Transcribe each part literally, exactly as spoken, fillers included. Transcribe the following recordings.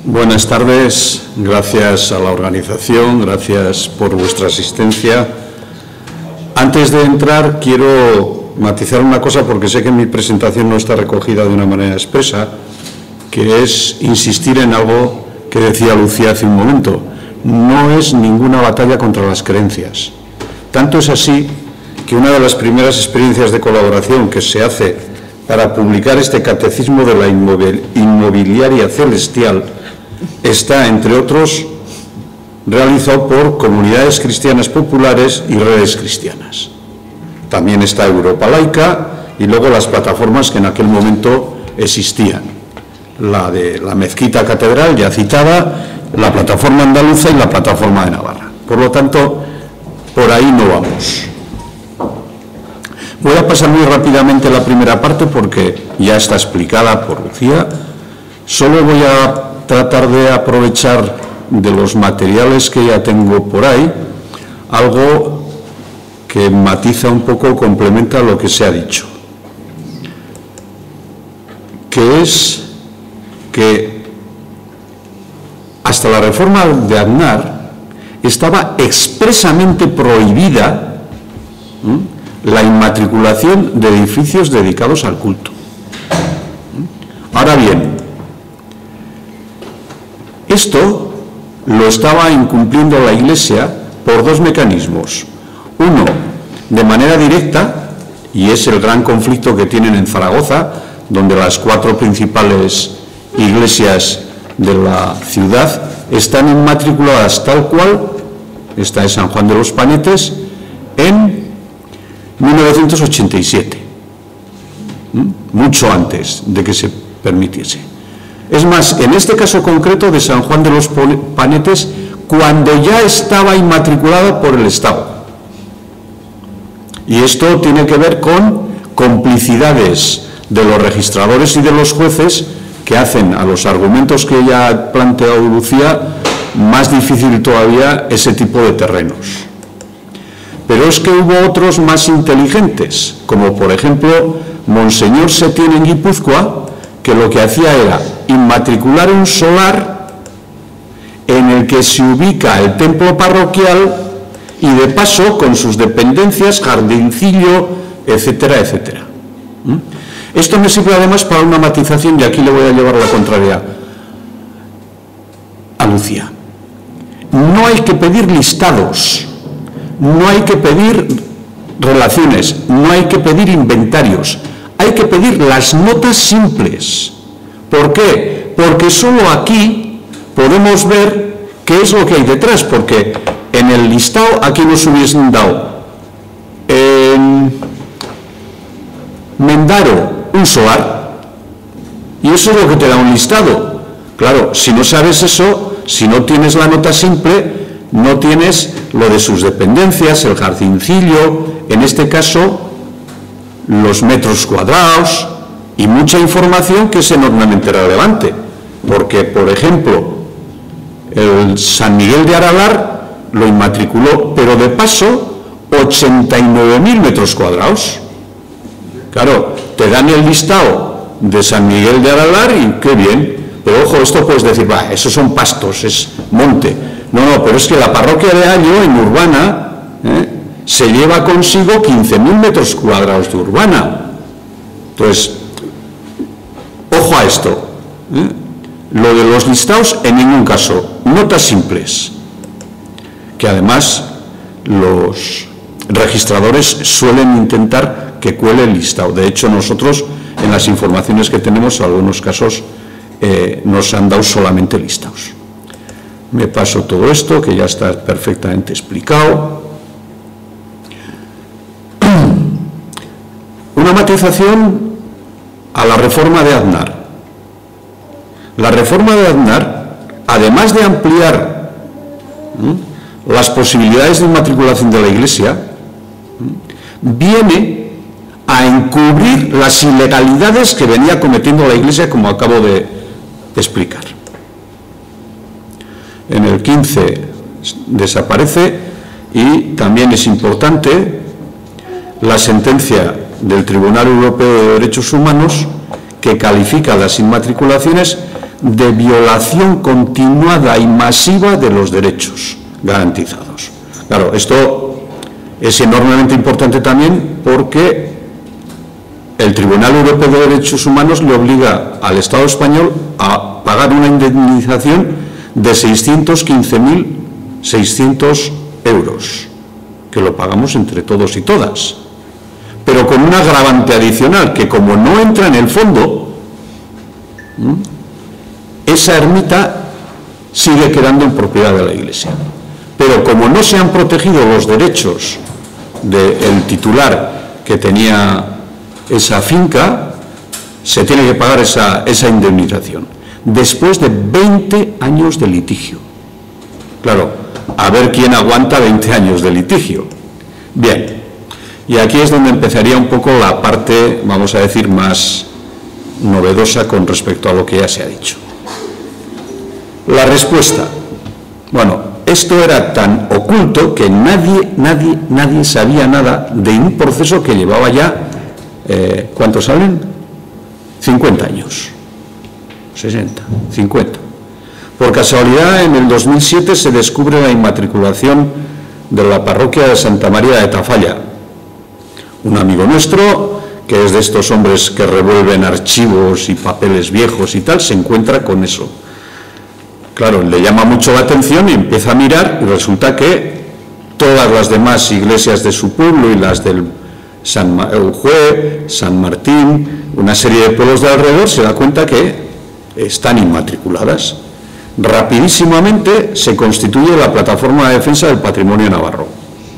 Buenas tardes, gracias a la organización, gracias por vuestra asistencia. Antes de entrar, quiero matizar una cosa, porque sé que mi presentación no está recogida de una manera expresa, que es insistir en algo que decía Lucía hace un momento. No es ninguna batalla contra las creencias. Tanto es así que una de las primeras experiencias de colaboración que se hace para publicar este Catecismo de la Inmobiliaria Celestial está, entre otros, realizado por comunidades cristianas populares y redes cristianas. También está Europa Laica y luego las plataformas que en aquel momento existían. La de la Mezquita Catedral, ya citada, la plataforma andaluza y la plataforma de Navarra. Por lo tanto, por ahí no vamos. Voy a pasar muy rápidamente la primera parte porque ya está explicada por Lucía. Solo voy a tratar de aprovechar de los materiales que ya tengo por ahí, algo que matiza un poco, complementa lo que se ha dicho, que es que hasta la reforma de Aznar estaba expresamente prohibida ¿eh? la inmatriculación de edificios dedicados al culto. Ahora bien, esto lo estaba incumpliendo la Iglesia por dos mecanismos. Uno, de manera directa, y es el gran conflicto que tienen en Zaragoza, donde las cuatro principales iglesias de la ciudad están inmatriculadas tal cual, esta es San Juan de los Panetes, en mil novecientos ochenta y siete, ¿Mm? mucho antes de que se permitiese. Es más, en este caso concreto de San Juan de los Panetes, cuando ya estaba inmatriculada por el Estado. Y esto tiene que ver con complicidades de los registradores y de los jueces que hacen a los argumentos que ya ha planteado Lucía más difícil todavía ese tipo de terrenos. Pero es que hubo otros más inteligentes, como por ejemplo Monseñor Setién en Guipúzcoa, que lo que hacía era inmatricular un solar en el que se ubica el templo parroquial y de paso con sus dependencias, jardincillo, etcétera, etcétera. ¿Mm? Esto me sirve además para una matización, y aquí le voy a llevar la contraria a Lucía. No hay que pedir listados, no hay que pedir relaciones, no hay que pedir inventarios, hay que pedir las notas simples. ¿Por qué? Porque solo aquí podemos ver qué es lo que hay detrás, porque en el listado aquí nos hubiesen dado en Mendaro un solar, y eso es lo que te da un listado. Claro, si no sabes eso, si no tienes la nota simple, no tienes lo de sus dependencias, el jardincillo, en este caso los metros cuadrados y mucha información que es enormemente relevante, porque, por ejemplo, el San Miguel de Aralar lo inmatriculó, pero de paso, ochenta y nueve mil metros cuadrados. Claro, te dan el listado de San Miguel de Aralar y qué bien, pero ojo, esto puedes decir, va, esos son pastos, es monte. No, no, pero es que la parroquia de Año, en Urbana, ¿eh? se lleva consigo quince mil metros cuadrados de Urbana. Entonces, ojo a esto. ¿eh? Lo de los listados, en ningún caso. Notas simples. Que además los registradores suelen intentar que cuele el listado. De hecho, nosotros, en las informaciones que tenemos, en algunos casos, eh, nos han dado solamente listados. Me paso todo esto, que ya está perfectamente explicado. Una matización a la reforma de Aznar. La reforma de Aznar, además de ampliar ¿eh? las posibilidades de inmatriculación de la Iglesia, ¿eh? viene a encubrir las ilegalidades que venía cometiendo la Iglesia, como acabo de explicar. En el quince desaparece, y también es importante la sentencia del Tribunal Europeo de Derechos Humanos, que califica las inmatriculaciones de violación continuada y masiva de los derechos garantizados. Claro, esto es enormemente importante también porque el Tribunal Europeo de Derechos Humanos le obliga al Estado español a pagar una indemnización de seiscientos quince mil seiscientos euros, que lo pagamos entre todos y todas, pero con un agravante adicional, que como no entra en el fondo, esa ermita sigue quedando en propiedad de la Iglesia. Pero como no se han protegido los derechos del titular que tenía esa finca, se tiene que pagar esa, esa indemnización, después de veinte años de litigio. Claro, a ver quién aguanta veinte años de litigio. Bien, y aquí es donde empezaría un poco la parte, vamos a decir, más novedosa con respecto a lo que ya se ha dicho. La respuesta. Bueno, esto era tan oculto que nadie, nadie, nadie sabía nada de un proceso que llevaba ya, eh, ¿cuántos salen? cincuenta años, sesenta, cincuenta. Por casualidad, en el dos mil siete se descubre la inmatriculación de la parroquia de Santa María de Tafalla. Un amigo nuestro, que es de estos hombres que revuelven archivos y papeles viejos y tal, se encuentra con eso. Claro, le llama mucho la atención y empieza a mirar y resulta que todas las demás iglesias de su pueblo y las del San Eujue, San Martín, una serie de pueblos de alrededor, se da cuenta que están inmatriculadas. Rapidísimamente se constituye la Plataforma de Defensa del Patrimonio Navarro.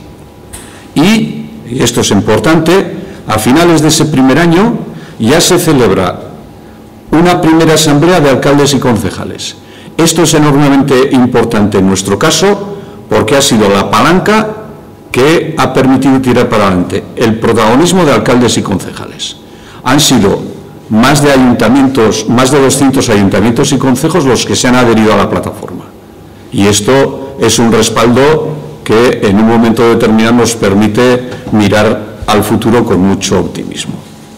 Y, y esto es importante, a finales de ese primer año ya se celebra una primera asamblea de alcaldes y concejales. Esto es enormemente importante en nuestro caso porque ha sido la palanca que ha permitido tirar para adelante el protagonismo de alcaldes y concejales. Han sido más de ayuntamientos, más de doscientos ayuntamientos y concejos los que se han adherido a la plataforma. Y esto es un respaldo que en un momento determinado nos permite mirar al futuro con mucho optimismo.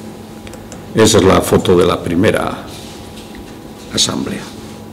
Esa es la foto de la primera asamblea.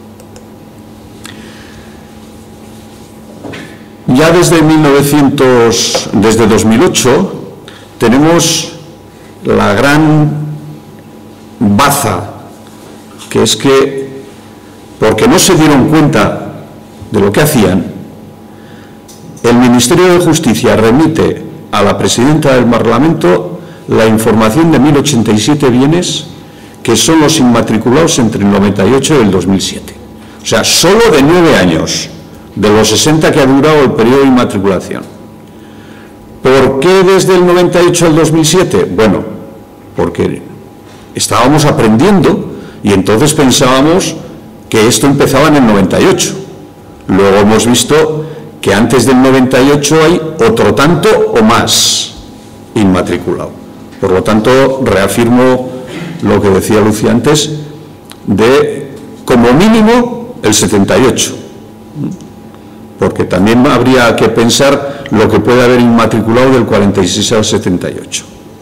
Ya desde mil novecientos, desde dos mil ocho, tenemos la gran baza, que es que, porque no se dieron cuenta de lo que hacían, el Ministerio de Justicia remite a la presidenta del Parlamento la información de mil ochenta y siete bienes que son los inmatriculados entre el noventa y ocho y el dos mil siete. O sea, solo de nueve años, de los sesenta que ha durado el periodo de inmatriculación. ¿Por qué desde el noventa y ocho al dos mil siete? Bueno, porque estábamos aprendiendo y entonces pensábamos que esto empezaba en el noventa y ocho. Luego hemos visto que antes del noventa y ocho hay otro tanto o más inmatriculado. Por lo tanto, reafirmo lo que decía Lucía antes, de como mínimo el setenta y ocho. Porque también habría que pensar lo que puede haber inmatriculado del cuarenta y seis al setenta y ocho.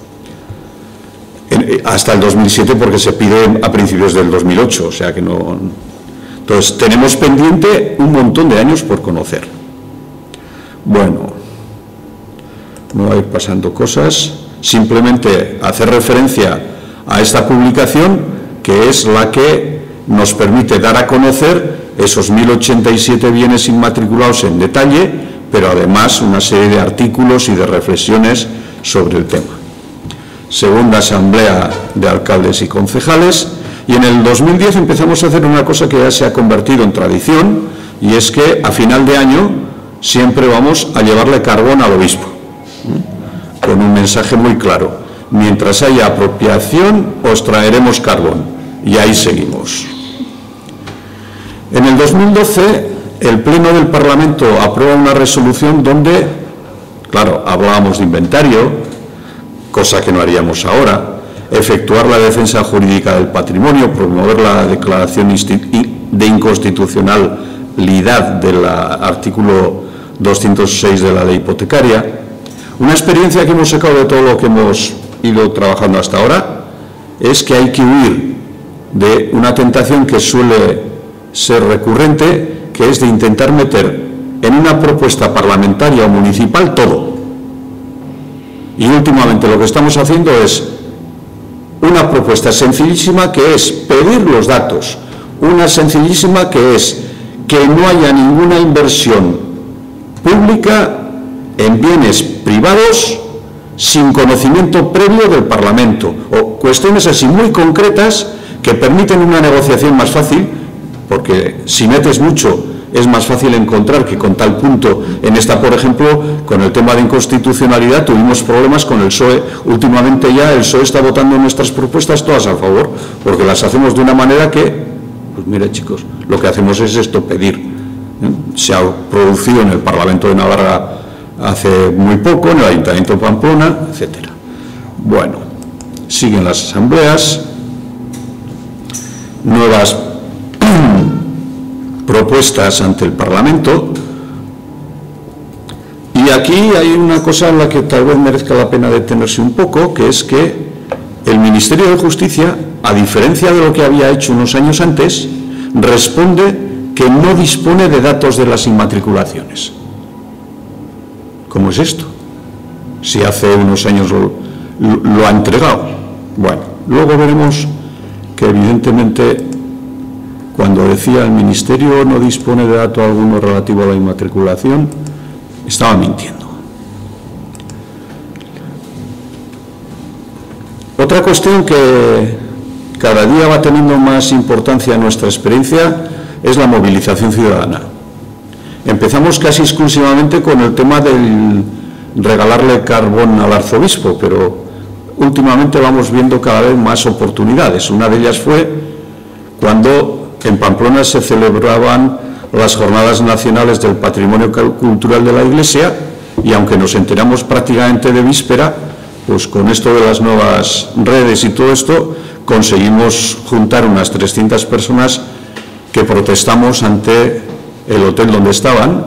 Hasta el dos mil siete, porque se pide a principios del dos mil ocho, o sea que no... Entonces, tenemos pendiente un montón de años por conocer. Bueno, no va a ir pasando cosas, simplemente hacer referencia a esta publicación, que es la que nos permite dar a conocer esos mil ochenta y siete bienes inmatriculados en detalle, pero además una serie de artículos y de reflexiones sobre el tema. Segunda asamblea de alcaldes y concejales, y en el dos mil diez empezamos a hacer una cosa que ya se ha convertido en tradición, y es que a final de año siempre vamos a llevarle carbón al obispo, ¿eh? Con un mensaje muy claro: mientras haya apropiación os traeremos carbón, y ahí seguimos. En el dos mil doce, el Pleno del Parlamento aprueba una resolución donde, claro, hablábamos de inventario, cosa que no haríamos ahora, efectuar la defensa jurídica del patrimonio, promover la declaración de inconstitucionalidad del artículo doscientos seis de la ley hipotecaria. Una experiencia que hemos sacado de todo lo que hemos ido trabajando hasta ahora es que hay que huir de una tentación que suele ser recurrente, que es de intentar meter en una propuesta parlamentaria o municipal todo. Y últimamente lo que estamos haciendo es una propuesta sencillísima, que es pedir los datos, una sencillísima que es que no haya ninguna inversión pública en bienes privados sin conocimiento previo del Parlamento, o cuestiones así muy concretas que permiten una negociación más fácil, porque si metes mucho es más fácil encontrar que con tal punto. En esta, por ejemplo, con el tema de inconstitucionalidad tuvimos problemas con el P S O E. Últimamente ya el P S O E está votando nuestras propuestas todas a favor, porque las hacemos de una manera que, pues mire chicos, lo que hacemos es esto, pedir. ¿Eh? Se ha producido en el Parlamento de Navarra hace muy poco, en el Ayuntamiento de Pamplona, etcétera. Bueno, siguen las asambleas, nuevas propuestas ante el Parlamento, y aquí hay una cosa en la que tal vez merezca la pena detenerse un poco, que es que el Ministerio de Justicia, a diferencia de lo que había hecho unos años antes, responde que no dispone de datos de las inmatriculaciones. ¿Cómo es esto? Si hace unos años lo, lo, lo ha entregado. Bueno, luego veremos que evidentemente cuando decía el Ministerio no dispone de dato alguno relativo a la inmatriculación, estaba mintiendo. Otra cuestión que cada día va teniendo más importancia en nuestra experiencia es la movilización ciudadana. Empezamos casi exclusivamente con el tema del regalarle carbón al arzobispo, pero últimamente vamos viendo cada vez más oportunidades. Una de ellas fue cuando en Pamplona se celebraban las Jornadas Nacionales del Patrimonio Cultural de la Iglesia, y aunque nos enteramos prácticamente de víspera, pues con esto de las nuevas redes y todo esto, conseguimos juntar unas trescientas personas que protestamos ante el hotel donde estaban,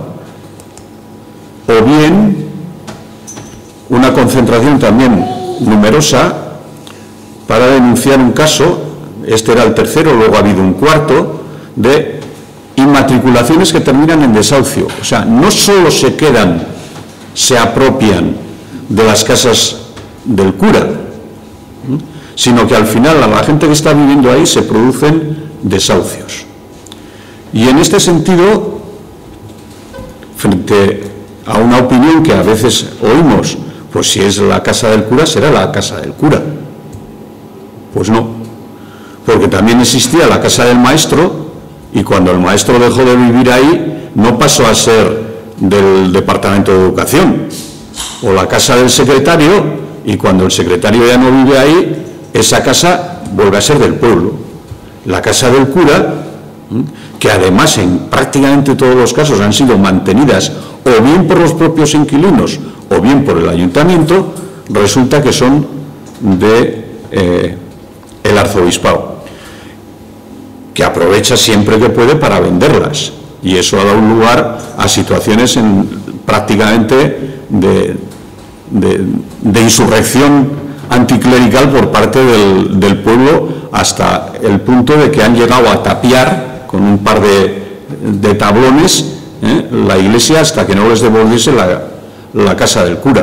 o bien una concentración también numerosa para denunciar un caso. Este era el tercero, luego ha habido un cuarto, de inmatriculaciones que terminan en desahucio. O sea, no solo se quedan, se apropian de las casas del cura, sino que al final a la gente que está viviendo ahí se producen desahucios. Y en este sentido, frente a una opinión que a veces oímos, pues si es la casa del cura, será la casa del cura. Pues no, porque también existía la casa del maestro, y cuando el maestro dejó de vivir ahí, no pasó a ser del Departamento de Educación, o la casa del secretario, y cuando el secretario ya no vive ahí, esa casa vuelve a ser del pueblo. La casa del cura, que además en prácticamente todos los casos han sido mantenidas o bien por los propios inquilinos o bien por el ayuntamiento, resulta que son de eh, el arzobispado, que aprovecha siempre que puede para venderlas, y eso ha dado lugar a situaciones en, prácticamente de, de, de insurrección anticlerical por parte del, del pueblo, hasta el punto de que han llegado a tapiar con un par de, de tablones ¿eh? la iglesia hasta que no les devolviese la, la casa del cura.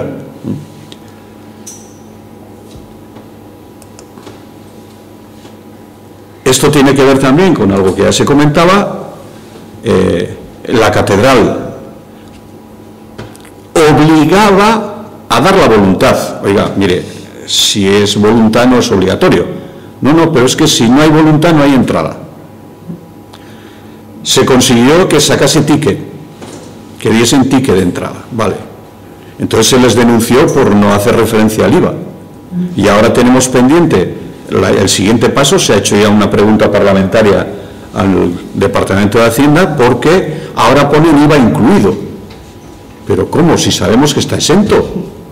Esto tiene que ver también con algo que ya se comentaba. Eh, la catedral obligaba a dar la voluntad. Oiga, mire, si es voluntad no es obligatorio. No, no, pero es que si no hay voluntad no hay entrada. Se consiguió que sacase ticket, que diesen ticket de entrada, vale. Entonces se les denunció por no hacer referencia al I V A. Y ahora tenemos pendiente la, el siguiente paso. Se ha hecho ya una pregunta parlamentaria al Departamento de Hacienda, porque ahora ponen I V A incluido. ¿Pero cómo? Si sabemos que está exento.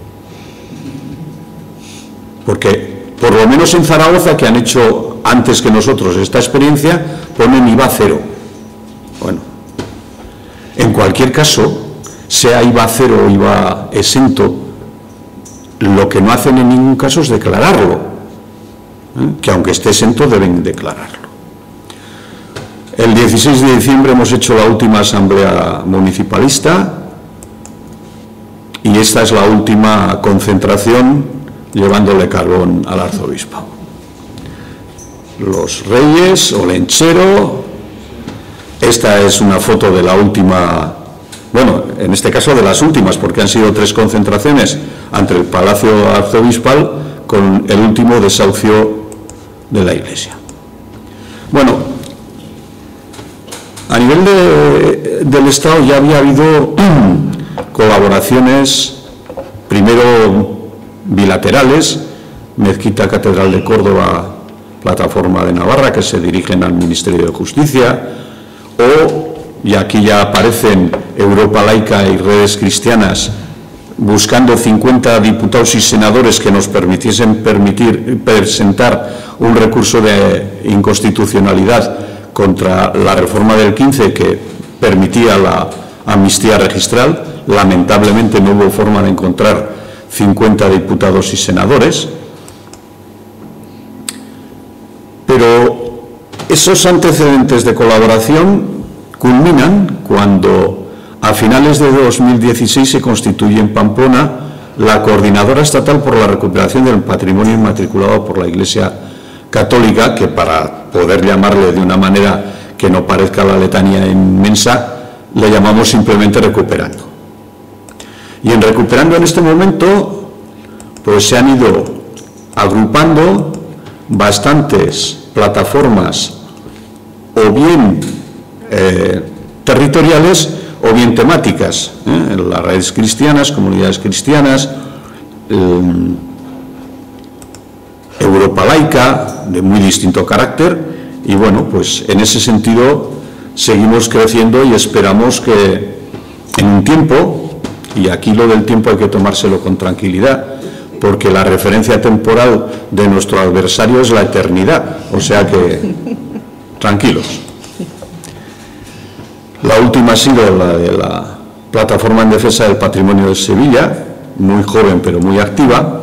Porque por lo menos en Zaragoza, que han hecho antes que nosotros esta experiencia, ponen I V A cero. Bueno, en cualquier caso, sea I V A cero o I V A exento, lo que no hacen en ningún caso es declararlo, ¿eh? Que aunque esté exento deben declararlo. El dieciséis de diciembre hemos hecho la última asamblea municipalista y esta es la última concentración llevándole carbón al arzobispo. Los Reyes, Olenchero, esta es una foto de la última, bueno, en este caso de las últimas, porque han sido tres concentraciones ante el Palacio Arzobispal con el último desahucio de la Iglesia. Bueno, a nivel de, del Estado ya había habido colaboraciones, primero bilaterales, Mezquita Catedral de Córdoba, Plataforma de Navarra, que se dirigen al Ministerio de Justicia, o, y aquí ya aparecen Europa Laica y Redes Cristianas, buscando cincuenta diputados y senadores que nos permitiesen permitir, presentar un recurso de inconstitucionalidad contra la reforma del quince que permitía la amnistía registral. Lamentablemente no hubo forma de encontrar cincuenta diputados y senadores, pero esos antecedentes de colaboración culminan cuando a finales de dos mil dieciséis se constituye en Pamplona la Coordinadora Estatal por la Recuperación del Patrimonio Inmatriculado por la Iglesia Católica, que para poder llamarle de una manera que no parezca la letanía inmensa, le llamamos simplemente Recuperando. Y en Recuperando en este momento, pues se han ido agrupando bastantes plataformas, o bien eh, territoriales, o bien temáticas, ¿eh? Las redes cristianas, comunidades cristianas, eh, Europa Laica, de muy distinto carácter, y bueno, pues en ese sentido seguimos creciendo y esperamos que en un tiempo, y aquí lo del tiempo hay que tomárselo con tranquilidad, porque la referencia temporal de nuestro adversario es la eternidad, o sea que tranquilos. La última ha sido la de la Plataforma en Defensa del Patrimonio de Sevilla, muy joven pero muy activa.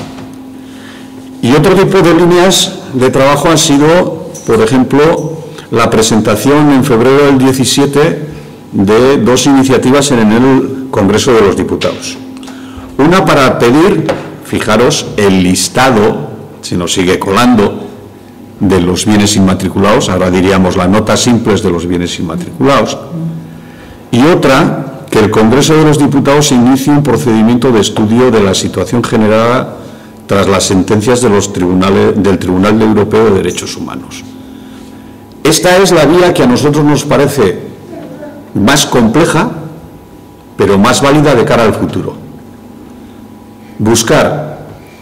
Y otro tipo de líneas de trabajo han sido, por ejemplo, la presentación en febrero del diecisiete de dos iniciativas en el Congreso de los Diputados. Una para pedir, fijaros, el listado, se nos sigue colando, de los bienes inmatriculados, ahora diríamos las notas simples de los bienes inmatriculados, y otra, que el Congreso de los Diputados inicie un procedimiento de estudio de la situación generada tras las sentencias de los tribunales, del Tribunal Europeo de Derechos Humanos. Esta es la vía que a nosotros nos parece más compleja, pero más válida de cara al futuro. Buscar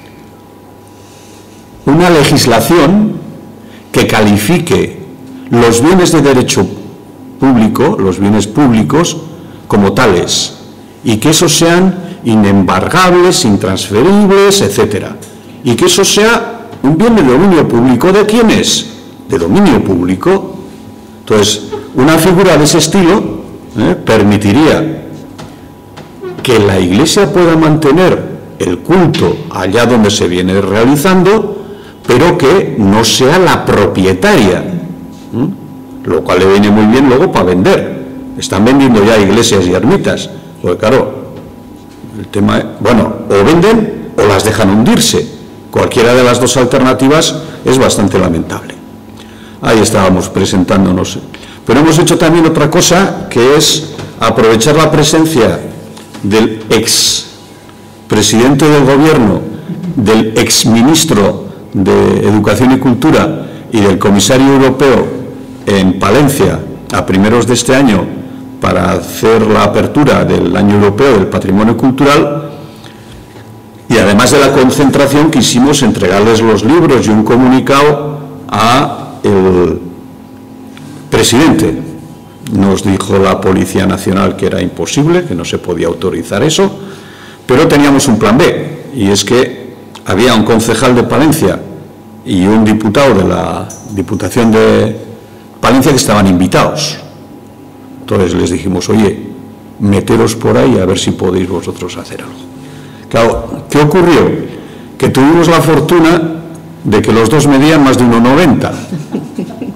una legislación que califique los bienes de derecho público, los bienes públicos, como tales, y que esos sean inembargables, intransferibles, etcétera. Y que eso sea un bien de dominio público. ¿De quién es? De dominio público. Entonces, una figura de ese estilo ¿eh? permitiría que la Iglesia pueda mantener el culto allá donde se viene realizando, pero que no sea la propietaria, ¿eh? lo cual le viene muy bien luego para vender. Están vendiendo ya iglesias y ermitas, porque claro, el tema, bueno, o venden o las dejan hundirse. Cualquiera de las dos alternativas es bastante lamentable. Ahí estábamos presentándonos. Pero hemos hecho también otra cosa, que es aprovechar la presencia del ex presidente del gobierno, del ex ministro de Educación y Cultura y del comisario europeo en Palencia a primeros de este año para hacer la apertura del Año Europeo del Patrimonio Cultural, y además de la concentración quisimos entregarles los libros y un comunicado a el presidente. Nos dijo la Policía Nacional que era imposible, que no se podía autorizar eso, pero teníamos un plan B, y es que había un concejal de Palencia y un diputado de la Diputación de Palencia que estaban invitados. Entonces les dijimos, oye, meteros por ahí a ver si podéis vosotros hacer algo. Claro, ¿qué ocurrió? Que tuvimos la fortuna de que los dos medían más de uno noventa.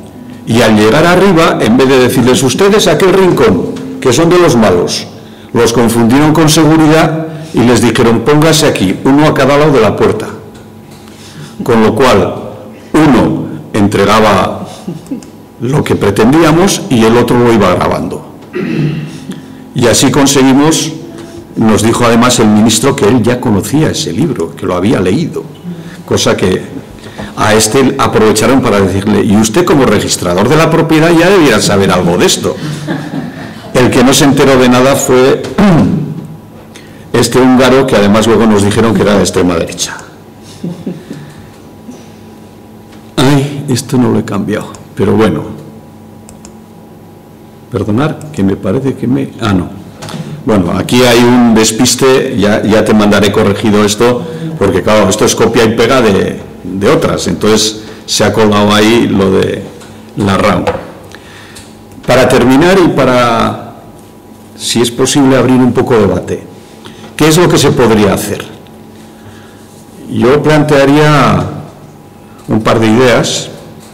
Y al llegar arriba, en vez de decirles ustedes a aquel rincón, que son de los malos, los confundieron con seguridad y les dijeron póngase aquí, uno a cada lado de la puerta. Con lo cual, uno entregaba lo que pretendíamos y el otro lo iba grabando. Y así conseguimos, nos dijo además el ministro que él ya conocía ese libro, que lo había leído, cosa que a este aprovecharon para decirle, y usted como registrador de la propiedad ya debiera saber algo de esto. El que no se enteró de nada fue este húngaro, que además luego nos dijeron que era de extrema derecha. Ay, esto no lo he cambiado, pero bueno. Perdonar, que me parece que me... Ah, no. Bueno, aquí hay un despiste, ya, ya te mandaré corregido esto, porque claro, esto es copia y pega de, de otras, entonces se ha colgado ahí lo de la RAM. Para terminar y para, si es posible, abrir un poco de debate, ¿qué es lo que se podría hacer? Yo plantearía un par de ideas,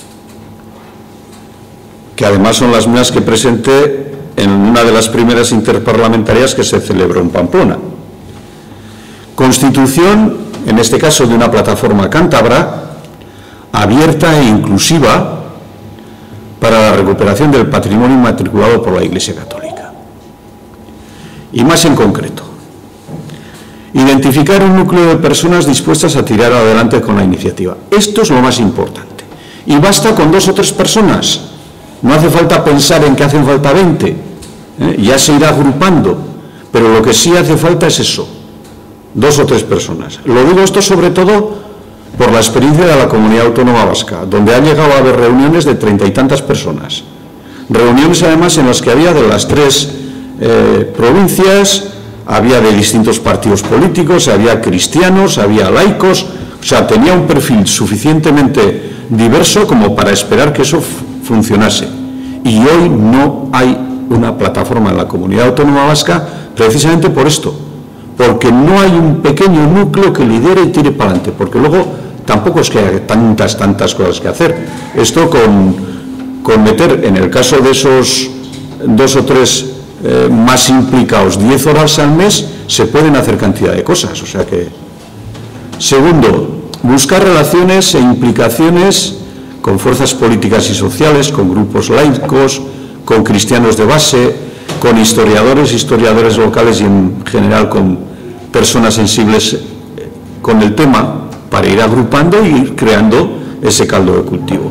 que además son las mías que presenté en una de las primeras interparlamentarias que se celebró en Pamplona. Constitución, en este caso de una plataforma cántabra, abierta e inclusiva para la recuperación del patrimonio inmatriculado por la Iglesia Católica. Y más en concreto, identificar un núcleo de personas dispuestas a tirar adelante con la iniciativa. Esto es lo más importante. Y basta con dos o tres personas. No hace falta pensar en que hacen falta veinte, ¿eh? Ya se irá agrupando, pero lo que sí hace falta es eso, dos o tres personas. Lo digo esto sobre todo por la experiencia de la Comunidad Autónoma Vasca, donde ha llegado a haber reuniones de treinta y tantas personas. Reuniones además en las que había de las tres eh, provincias, había de distintos partidos políticos, había cristianos, había laicos, o sea, tenía un perfil suficientemente diverso como para esperar que eso funcionase. Y hoy no hay una plataforma en la Comunidad Autónoma Vasca precisamente por esto, porque no hay un pequeño núcleo que lidere y tire para adelante, porque luego tampoco es que haya tantas, tantas cosas que hacer. Esto con, con meter, en el caso de esos dos o tres eh, más implicados, diez horas al mes, se pueden hacer cantidad de cosas. O sea que, segundo, buscar relaciones e implicaciones con fuerzas políticas y sociales, con grupos laicos, con cristianos de base, con historiadores, historiadores locales y en general con personas sensibles con el tema, para ir agrupando y ir creando ese caldo de cultivo.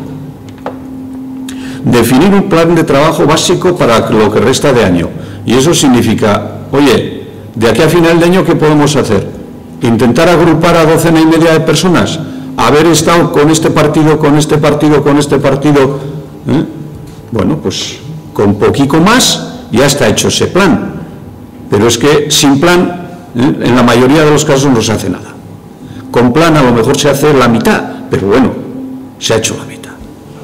Definir un plan de trabajo básico para lo que resta de año. Y eso significa, oye, de aquí a final de año, ¿qué podemos hacer? Intentar agrupar a docena y media de personas, haber estado con este partido, con este partido, con este partido, ¿eh? Bueno, pues con poquito más ya está hecho ese plan. Pero es que sin plan, ¿eh? En la mayoría de los casos no se hace nada. Con plan a lo mejor se hace la mitad, pero bueno, se ha hecho la mitad.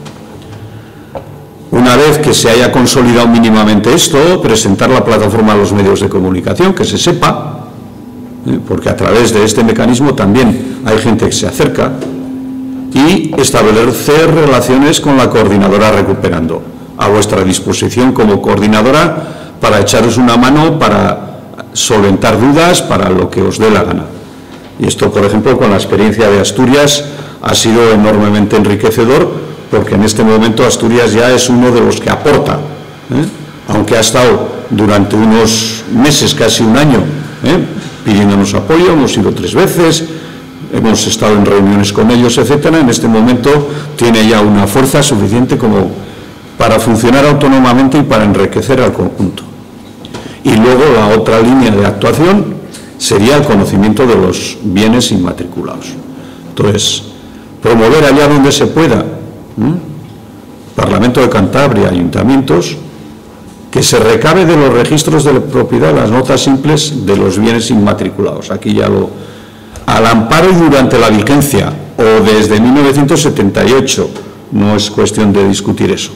Una vez que se haya consolidado mínimamente esto, presentar la plataforma a los medios de comunicación, que se sepa, porque a través de este mecanismo también hay gente que se acerca, y establecer relaciones con la coordinadora Recuperando, a vuestra disposición como coordinadora para echaros una mano, para solventar dudas, para lo que os dé la gana. Y esto, por ejemplo, con la experiencia de Asturias ha sido enormemente enriquecedor, porque en este momento Asturias ya es uno de los que aporta, ¿eh? Aunque ha estado durante unos meses, casi un año, ¿eh? pidiéndonos apoyo, hemos ido tres veces, hemos estado en reuniones con ellos, etcétera. En este momento tiene ya una fuerza suficiente como para funcionar autónomamente y para enriquecer al conjunto. Y luego la otra línea de actuación sería el conocimiento de los bienes inmatriculados. Entonces, promover allá donde se pueda, ¿eh? Parlamento de Cantabria, ayuntamientos, que se recabe de los registros de la propiedad las notas simples de los bienes inmatriculados. Aquí ya lo... Al amparo y durante la vigencia, o desde mil novecientos setenta y ocho, no es cuestión de discutir eso.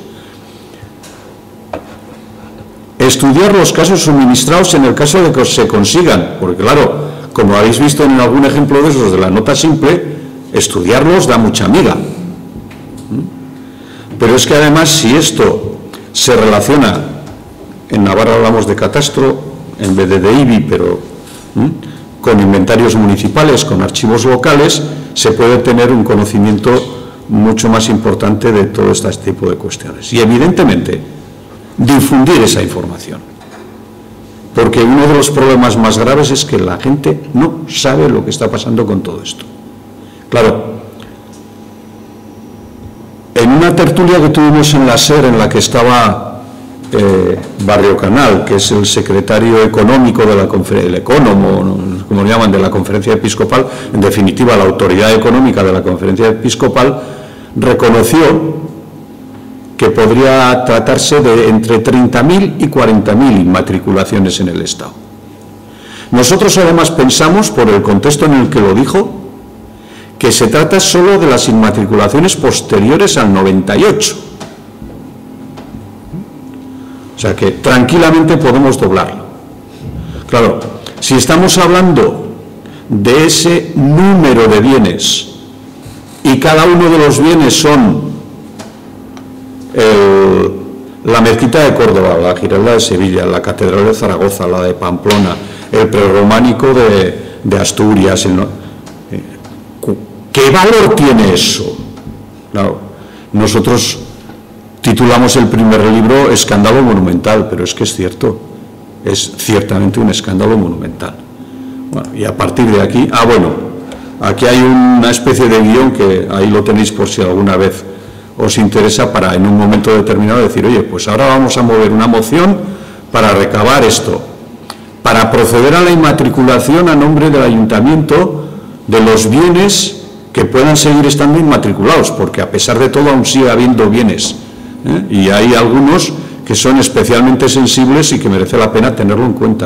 Estudiar los casos suministrados en el caso de que se consigan, porque claro, como habéis visto en algún ejemplo de esos de la nota simple, estudiarlos da mucha miga. Pero es que además, si esto se relaciona, en Navarra hablamos de catastro en vez de de I B I, pero ¿eh? con inventarios municipales, con archivos locales, se puede tener un conocimiento mucho más importante de todo este tipo de cuestiones. Y evidentemente, difundir esa información. Porque uno de los problemas más graves es que la gente no sabe lo que está pasando con todo esto. Claro, en una tertulia que tuvimos en la SER, en la que estaba eh, Barrio Canal, que es el secretario económico de la conferencia, el ecónomo, como lo llaman, de la Conferencia Episcopal, en definitiva la autoridad económica de la Conferencia Episcopal, reconoció que podría tratarse de entre treinta mil y cuarenta mil inmatriculaciones en el Estado. Nosotros además pensamos, por el contexto en el que lo dijo, que se trata solo de las inmatriculaciones posteriores al noventa y ocho. O sea que tranquilamente podemos doblarlo. Claro, si estamos hablando de ese número de bienes y cada uno de los bienes son el, la mezquita de Córdoba, la Giralda de Sevilla, la Catedral de Zaragoza, la de Pamplona, el prerrománico de, de Asturias, el, ¿qué valor tiene eso? Claro, nosotros titulamos el primer libro Escándalo Monumental, pero es que es cierto, es ciertamente un escándalo monumental. Bueno, y a partir de aquí, ah bueno, aquí hay una especie de guión que ahí lo tenéis por si alguna vez os interesa, para en un momento determinado decir, oye, pues ahora vamos a mover una moción para recabar esto, para proceder a la inmatriculación a nombre del ayuntamiento de los bienes que puedan seguir estando inmatriculados, porque a pesar de todo aún sigue habiendo bienes, ¿eh? Y hay algunos que son especialmente sensibles y que merece la pena tenerlo en cuenta.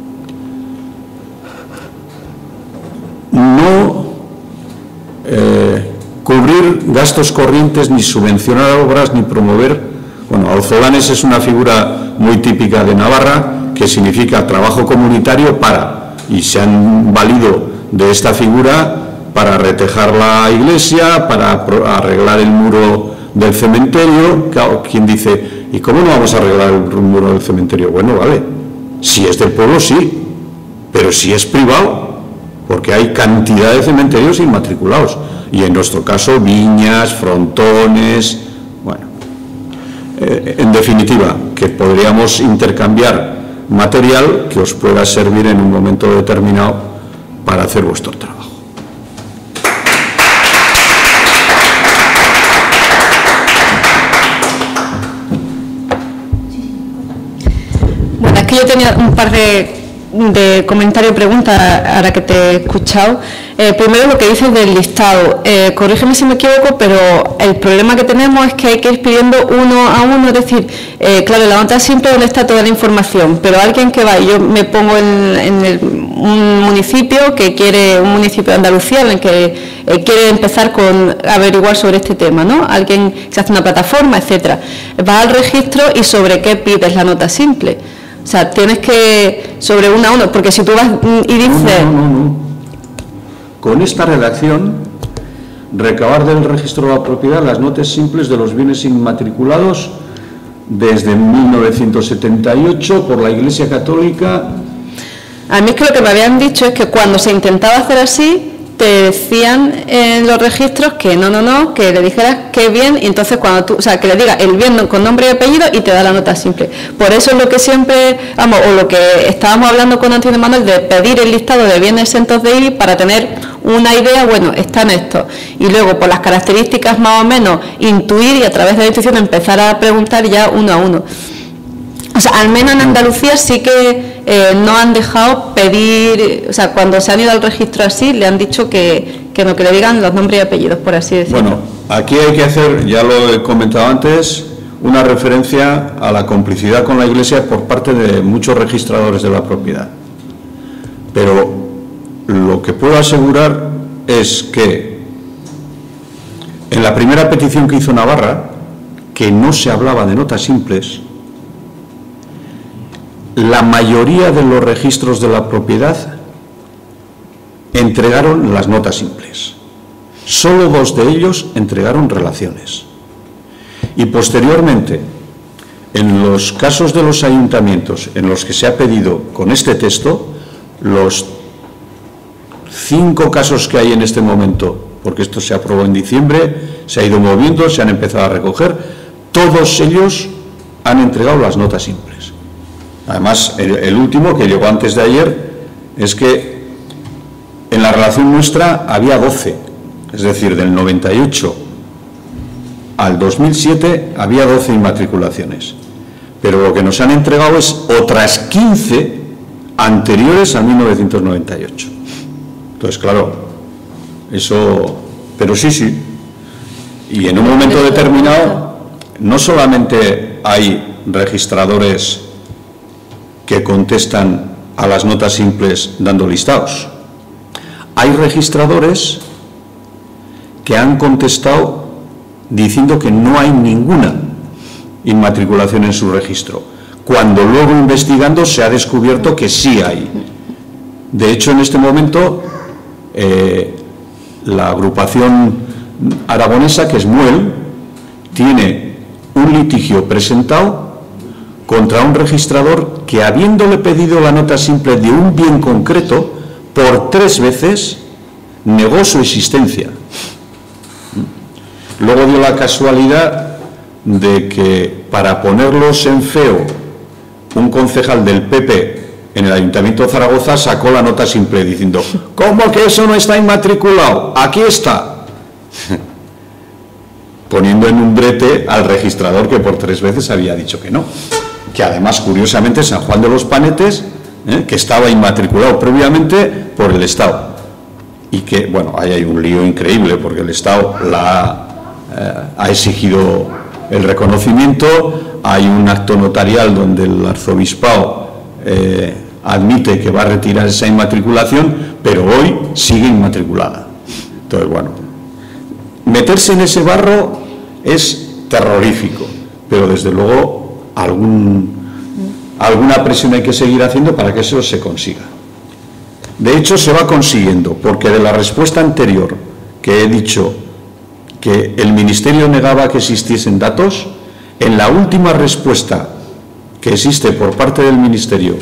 No eh, cubrir gastos corrientes, ni subvencionar obras, ni promover. Bueno, Auzolanes es una figura muy típica de Navarra, que significa trabajo comunitario para, y se han valido de esta figura para retejar la iglesia, para arreglar el muro del cementerio. Claro, quien dice, ¿y cómo no vamos a arreglar el muro del cementerio? Bueno, vale, si es del pueblo sí, pero si es privado, porque hay cantidad de cementerios inmatriculados, y en nuestro caso viñas, frontones, bueno, eh, en definitiva, que podríamos intercambiar material que os pueda servir en un momento determinado para hacer vuestro trabajo. Bueno, es que yo tenía un par de, de comentarios y preguntas ahora que te he escuchado. Eh, primero, lo que dices del listado. Eh, corrígeme si me equivoco, pero el problema que tenemos es que hay que ir pidiendo uno a uno. Es decir, eh, claro, la nota siempre donde está toda la información, pero alguien que va, y yo me pongo en, en el, un municipio que quiere, un municipio de Andalucía en el que eh, quiere empezar con averiguar sobre este tema, ¿no? Alguien que hace una plataforma, etcétera. Va al registro y sobre qué pides la nota simple. O sea, tienes que, sobre uno a uno, porque si tú vas y dices... No, no, no, no. Con esta redacción, recabar del registro de la propiedad las notas simples de los bienes inmatriculados desde mil novecientos setenta y ocho por la Iglesia Católica. A mí es que lo que me habían dicho es que cuando se intentaba hacer así, te decían en los registros que no, no, no, que le dijeras qué bien, y entonces cuando tú, o sea, que le diga el bien con nombre y apellido y te da la nota simple. Por eso es lo que siempre, vamos, o lo que estábamos hablando con Antonio Manuel, de pedir el listado de bienes exentos de I B I para tener una idea, bueno, están estos, y luego por las características más o menos intuir, y a través de la intuición empezar a preguntar ya uno a uno. O sea, al menos en Andalucía sí que eh, no han dejado pedir, o sea, cuando se han ido al registro así, le han dicho que, que no, que le digan los nombres y apellidos, por así decirlo. Bueno, aquí hay que hacer, ya lo he comentado antes, una referencia a la complicidad con la Iglesia por parte de muchos registradores de la propiedad. Pero lo que puedo asegurar es que en la primera petición que hizo Navarra, que no se hablaba de notas simples, la mayoría de los registros de la propiedad entregaron las notas simples. Solo dos de ellos entregaron relaciones. Y posteriormente, en los casos de los ayuntamientos en los que se ha pedido con este texto, los cinco casos que hay en este momento, porque esto se aprobó en diciembre, se ha ido moviendo, se han empezado a recoger, todos ellos han entregado las notas simples. Además, el, el último, que llegó antes de ayer, es que en la relación nuestra había doce, es decir, del noventa y ocho al dos mil siete había doce inmatriculaciones, pero lo que nos han entregado es otras quince anteriores a mil novecientos noventa y ocho. Entonces, claro, eso, pero sí, sí, y en un momento determinado no solamente hay registradores que contestan a las notas simples dando listados, hay registradores que han contestado diciendo que no hay ninguna inmatriculación en su registro, cuando luego investigando se ha descubierto que sí hay. De hecho, en este momento eh, la agrupación aragonesa, que es MUEL, tiene un litigio presentado contra un registrador que, habiéndole pedido la nota simple de un bien concreto, por tres veces negó su existencia. Luego dio la casualidad de que, para ponerlos en feo, un concejal del P P en el Ayuntamiento de Zaragoza sacó la nota simple diciendo: ¿cómo que eso no está inmatriculado? Aquí está. Poniendo en un brete al registrador que por tres veces había dicho que no. Que además, curiosamente, San Juan de los Panetes, ¿eh? que estaba inmatriculado previamente por el Estado. Y que, bueno, ahí hay un lío increíble, porque el Estado la ha, eh, ha exigido el reconocimiento, hay un acto notarial donde el arzobispado eh, admite que va a retirar esa inmatriculación, pero hoy sigue inmatriculada. Entonces, bueno, meterse en ese barro es terrorífico, pero desde luego algún, alguna presión hay que seguir haciendo para que eso se consiga. De hecho, se va consiguiendo, porque de la respuesta anterior que he dicho que el Ministerio negaba que existiesen datos, en la última respuesta que existe por parte del Ministerio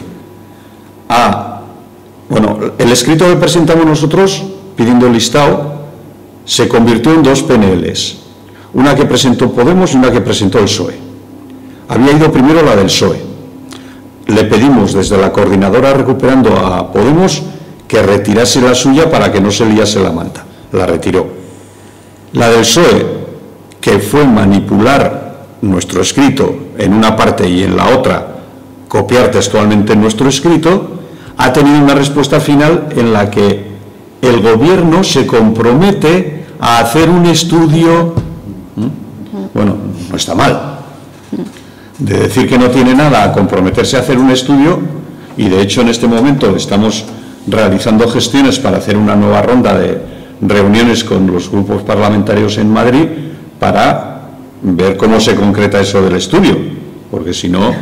a, bueno, el escrito que presentamos nosotros pidiendo el listado se convirtió en dos P N Ls, una que presentó Podemos y una que presentó el P S O E. Había ido primero la del P S O E. Le pedimos desde la coordinadora Recuperando a Podemos que retirase la suya para que no se liase la manta. La retiró. La del P S O E, que fue manipular nuestro escrito en una parte y en la otra copiar textualmente nuestro escrito, ha tenido una respuesta final en la que el Gobierno se compromete a hacer un estudio. Bueno, no está mal. De decir que no tiene nada a comprometerse a hacer un estudio, y de hecho en este momento estamos realizando gestiones para hacer una nueva ronda de reuniones con los grupos parlamentarios en Madrid para ver cómo se concreta eso del estudio, porque si no,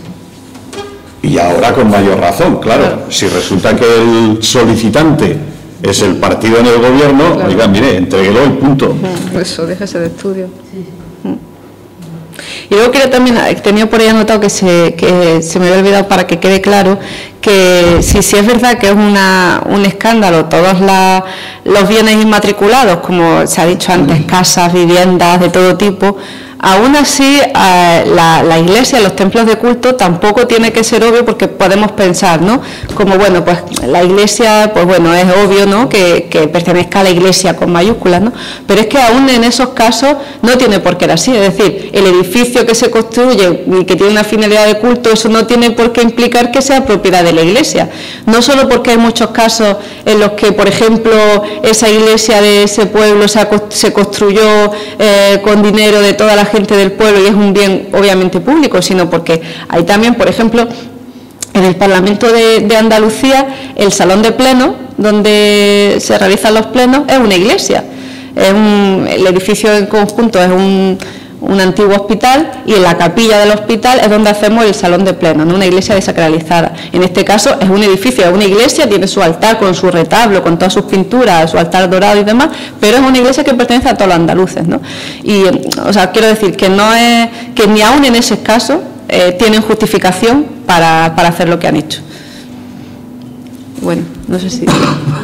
y ahora con mayor razón, claro, si resulta que el solicitante es el partido en el Gobierno, claro, oiga, mire, entréguelo y punto. Eso, déjese de estudio. Y luego quería también, tenía por ahí anotado que se, que se me había olvidado, para que quede claro, que si, si es verdad que es una, un escándalo todos la, los bienes inmatriculados, como se ha dicho antes, casas, viviendas de todo tipo, aún así eh, la, la iglesia, los templos de culto tampoco tiene que ser obvio, porque podemos pensar, ¿no? Como, bueno, pues la iglesia, pues bueno, es obvio, ¿no? Que, que pertenezca a la iglesia con mayúsculas, ¿no? Pero es que aún en esos casos no tiene por qué ser así, es decir, el edificio que se construye y que tiene una finalidad de culto, eso no tiene por qué implicar que sea propiedad de la iglesia. No solo porque hay muchos casos en los que, por ejemplo, esa iglesia de ese pueblo se, se construyó eh, con dinero de toda la gente del pueblo y es un bien obviamente público, sino porque hay también, por ejemplo, en el Parlamento de, de Andalucía, el salón de pleno donde se realizan los plenos es una iglesia. Es un, el edificio en conjunto es un, un antiguo hospital, y en la capilla del hospital es donde hacemos el salón de pleno, ¿no? Una iglesia desacralizada. En este caso es un edificio, es una iglesia, tiene su altar con su retablo, con todas sus pinturas, su altar dorado y demás, pero es una iglesia que pertenece a todos los andaluces, ¿no? Y, o sea, quiero decir que no es, que ni aún en ese caso eh, tienen justificación para, para hacer lo que han hecho. Bueno, no sé si...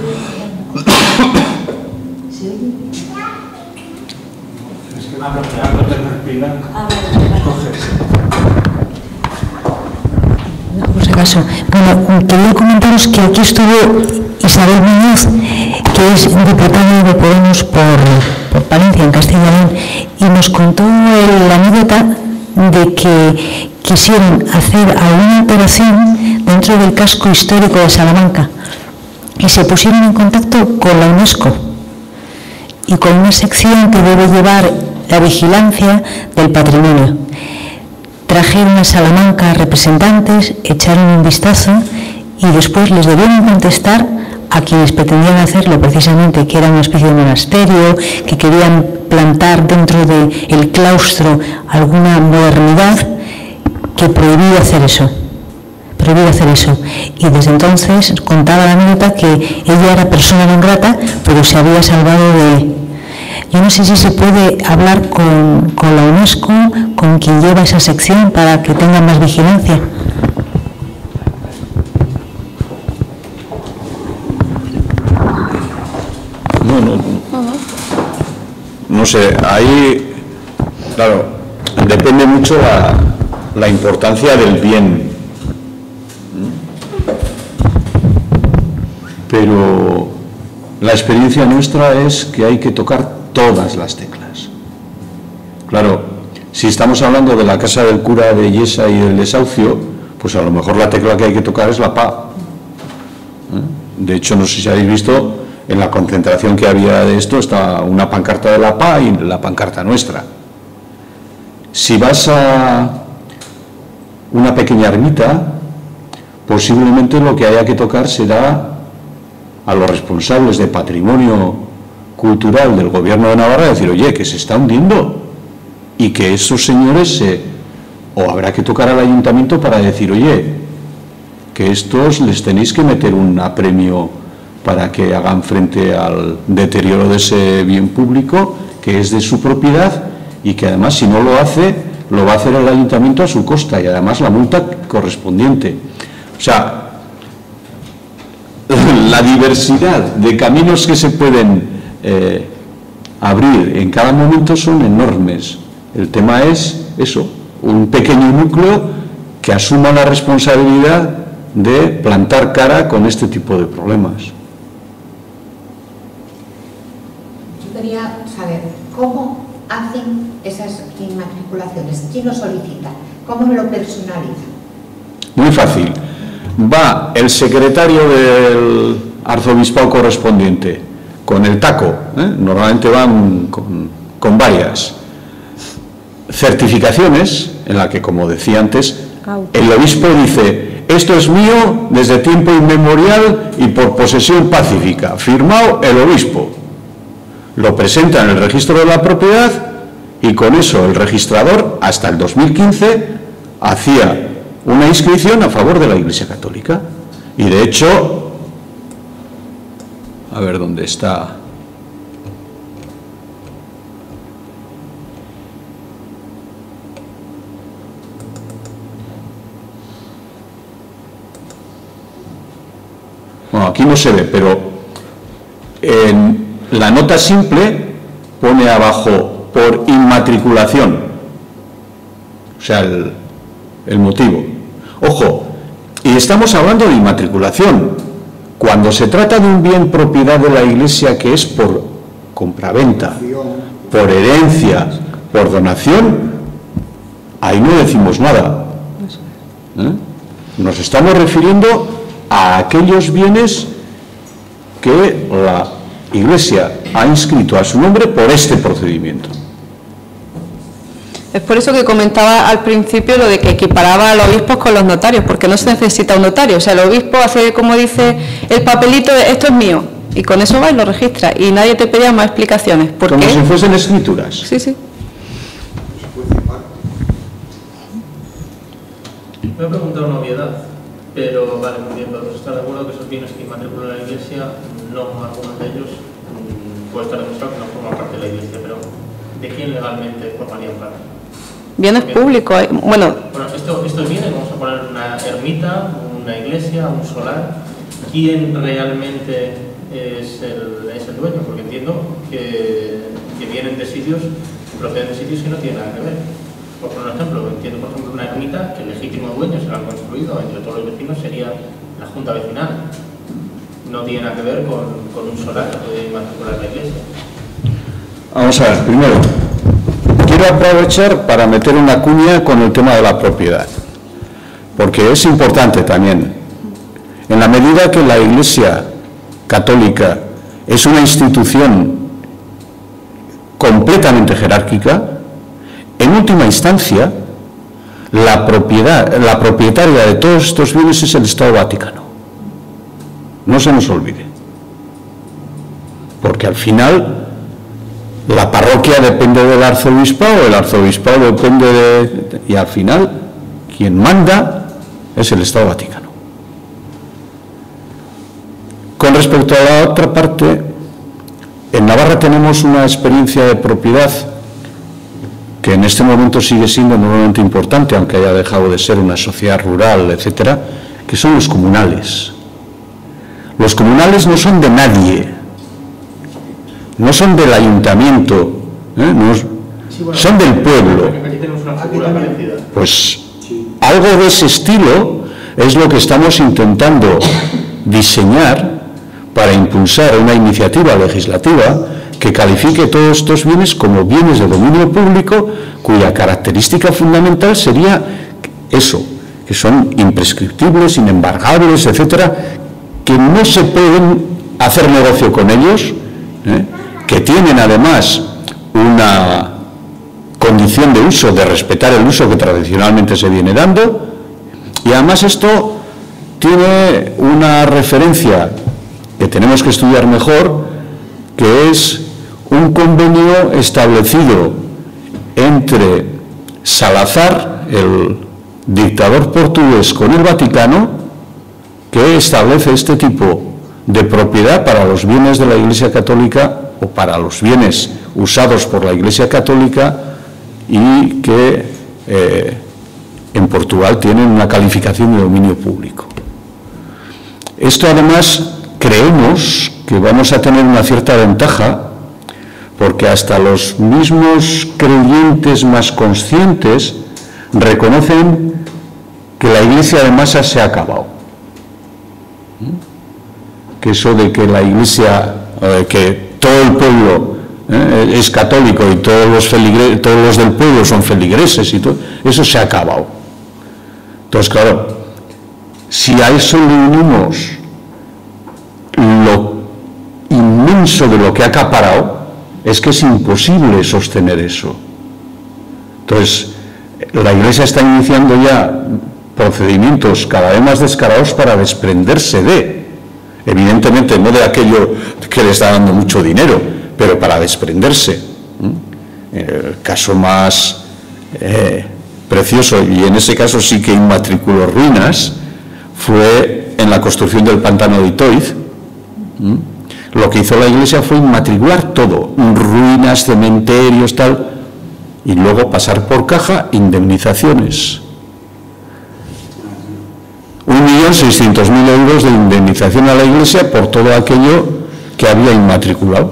Por si acaso, bueno, quería comentaros que aquí estuvo Isabel Muñoz, que es diputada de Podemos por, por Palencia, en Castilla y León, y nos contó la anécdota de que quisieron hacer alguna operación dentro del casco histórico de Salamanca y se pusieron en contacto con la UNESCO y con una sección que debe llevar la vigilancia del patrimonio. Trajeron a Salamanca representantes, echaron un vistazo y después les debieron contestar a quienes pretendían hacerlo precisamente, que era una especie de monasterio, que querían plantar dentro del claustro alguna modernidad, que prohibía hacer eso. Prohibía hacer eso. Y desde entonces contaba la anécdota que ella era persona non grata, pero se había salvado de... Yo no sé si se puede hablar con, con la UNESCO, con quien lleva esa sección, para que tenga más vigilancia. No, no, no. No sé, ahí, claro, depende mucho la, la importancia del bien. Pero la experiencia nuestra es que hay que tocar todas las teclas. Claro, si estamos hablando de la casa del cura de Yesa y del desahucio, pues a lo mejor la tecla que hay que tocar es la paz. De hecho, no sé si habéis visto, en la concentración que había de esto está una pancarta de la paz y la pancarta nuestra. Si vas a una pequeña ermita, posiblemente lo que haya que tocar será a los responsables de patrimonio cultural del gobierno de Navarra, decir, oye, que se está hundiendo, y que esos señores se, o habrá que tocar al ayuntamiento para decir, oye, que estos les tenéis que meter un apremio para que hagan frente al deterioro de ese bien público que es de su propiedad, y que además, si no lo hace, lo va a hacer el ayuntamiento a su costa, y además la multa correspondiente. O sea, la diversidad de caminos que se pueden eh, abrir en cada momento son enormes. El tema es eso, un pequeño núcleo que asuma la responsabilidad de plantar cara con este tipo de problemas. Yo quería saber cómo hacen esas inmatriculaciones, quién lo solicita, cómo lo personalizan. Muy fácil. Va el secretario del arzobispado correspondiente con el taco, ¿eh? Normalmente van con, con varias certificaciones en la que, como decía antes, el obispo dice, esto es mío desde tiempo inmemorial y por posesión pacífica, firmado el obispo. Lo presenta en el registro de la propiedad y con eso el registrador, hasta el dos mil quince, hacía una inscripción a favor de la Iglesia Católica. Y de hecho, a ver dónde está. Bueno, aquí no se ve, pero en la nota simple pone abajo por inmatriculación, o sea, el, el motivo. Ojo, y estamos hablando de inmatriculación. Cuando se trata de un bien propiedad de la Iglesia que es por compraventa, por herencia, por donación, ahí no decimos nada. ¿Eh? Nos estamos refiriendo a aquellos bienes que la Iglesia ha inscrito a su nombre por este procedimiento. Es por eso que comentaba al principio lo de que equiparaba a los obispos con los notarios, porque no se necesita un notario. O sea, el obispo hace, como dice, el papelito de esto es mío, y con eso va y lo registra, y nadie te pedía más explicaciones. ¿Por Como qué? si fuesen escrituras. Sí, sí. Me he preguntado una obviedad, pero vale, muy bien, podemos estar de acuerdo que esos bienes que inmatricula la Iglesia, no algunos de ellos, mmm, puede estar demostrado que no forman parte de la Iglesia, pero ¿de quién legalmente formarían parte? Bienes públicos, bueno... Bueno, esto, estos bienes, vamos a poner una ermita, una iglesia, un solar. ¿Quién realmente es el, es el dueño? Porque entiendo que, que vienen de sitios, proceden de sitios que no tienen nada que ver. Por poner un ejemplo, entiendo por ejemplo una ermita que el legítimo dueño se la han construido entre todos los vecinos sería la junta vecinal. No tiene nada que ver con, con un solar que puede matricular la iglesia. Vamos a ver, primero, quiero aprovechar para meter una cuña con el tema de la propiedad, porque es importante también. En la medida que la Iglesia Católica es una institución completamente jerárquica, en última instancia, la propiedad, la propietaria de todos estos bienes es el Estado Vaticano. No se nos olvide. Porque al final la parroquia depende del arzobispado, el arzobispado depende de... y al final quien manda es el Estado Vaticano. Con respecto a la otra parte, en Navarra tenemos una experiencia de propiedad que en este momento sigue siendo enormemente importante, aunque haya dejado de ser una sociedad rural, etcétera, que son los comunales. Los comunales no son de nadie, no son del ayuntamiento, ¿eh? No, sí, bueno, son del pueblo. Aquí tenemos una figura parecida. Pues algo de ese estilo es lo que estamos intentando diseñar para impulsar una iniciativa legislativa que califique todos estos bienes como bienes de dominio público, cuya característica fundamental sería eso, que son imprescriptibles, inembargables, etcétera, que no se pueden hacer negocio con ellos, ¿eh? Que tienen además una condición de uso, de respetar el uso que tradicionalmente se viene dando, y además esto tiene una referencia que tenemos que estudiar mejor, que es un convenio establecido entre Salazar, el dictador portugués, con el Vaticano, que establece este tipo de propiedad para los bienes de la Iglesia Católica o para los bienes usados por la Iglesia Católica y que eh, en Portugal tienen una calificación de dominio público. Esto además creemos que vamos a tener una cierta ventaja porque hasta los mismos creyentes más conscientes reconocen que la Iglesia de masas se ha acabado. Que eso de que la Iglesia, eh, que todo el pueblo eh, es católico y todos los, feligre, todos los del pueblo son feligreses y todo, eso se ha acabado. Entonces, claro, si a eso le unimos lo inmenso de lo que ha acaparado, es que es imposible sostener eso. Entonces, la Iglesia está iniciando ya procedimientos cada vez más descarados para desprenderse de, evidentemente no de aquello que le está dando mucho dinero, pero para desprenderse. El caso más eh, precioso, y en ese caso sí que inmatriculó ruinas, fue en la construcción del pantano de Itoiz. Lo que hizo la Iglesia fue inmatricular todo, ruinas, cementerios, tal, y luego pasar por caja indemnizaciones. Un millón seiscientos mil euros de indemnización a la Iglesia por todo aquello que había inmatriculado.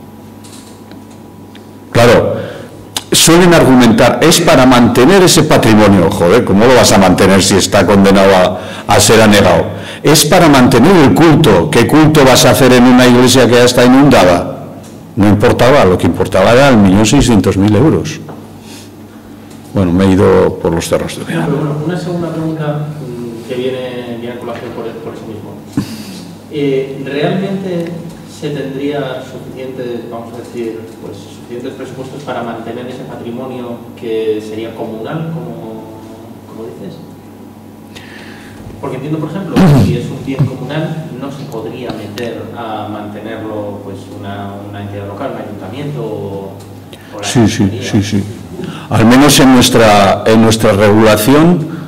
Claro, suelen argumentar, es para mantener ese patrimonio. Joder, ¿cómo lo vas a mantener si está condenado a, a ser anegado? Es para mantener el culto. ¿Qué culto vas a hacer en una iglesia que ya está inundada? No importaba, lo que importaba era el millón seiscientos mil euros. Bueno, me he ido por los cerros de Úbeda. Pero bueno, una segunda pregunta que viene, viene a colación por, por eso mismo. Eh, ¿Realmente se tendría suficientes, vamos a decir, pues suficientes presupuestos para mantener ese patrimonio que sería comunal, como, como dices? Porque entiendo, por ejemplo, que si es un bien comunal, no se podría meter a mantenerlo pues una, una entidad local, un ayuntamiento o, o la Sí, sí, sí, sí. Al menos en nuestra, en nuestra regulación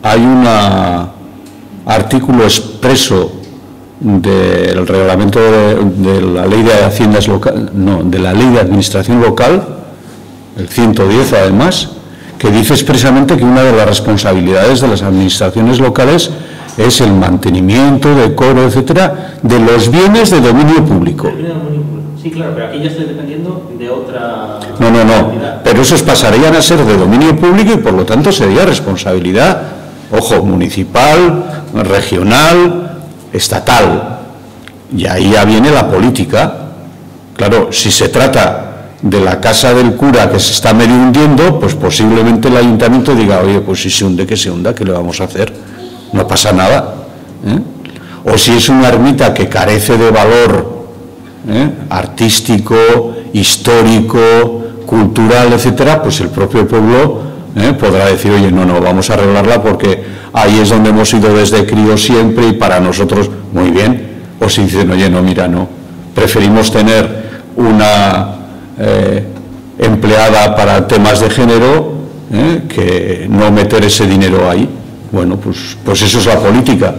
hay un artículo expreso del reglamento de, de la ley de haciendas local, no, de la ley de administración local, el ciento diez además, que dice expresamente que una de las responsabilidades de las administraciones locales es el mantenimiento, decoro, etcétera, de los bienes de dominio público. Sí, claro, pero aquí ya estoy dependiendo de otra... No, no, no, pero esos pasarían a ser de dominio público y por lo tanto sería responsabilidad, ojo, municipal, regional, estatal. Y ahí ya viene la política. Claro, si se trata de la casa del cura que se está medio hundiendo, pues posiblemente el ayuntamiento diga, oye, pues si se hunde, que se hunda, ¿qué le vamos a hacer? No pasa nada. ¿eh? O si es una ermita que carece de valor ¿eh? artístico, histórico, cultural, etcétera, pues el propio pueblo ¿eh? podrá decir, oye, no, no, vamos a arreglarla porque ahí es donde hemos ido desde crío siempre y para nosotros, muy bien. O si dicen, oye, no, mira, no, preferimos tener una eh, empleada para temas de género ¿eh? que no meter ese dinero ahí. Bueno, pues, pues eso es la política.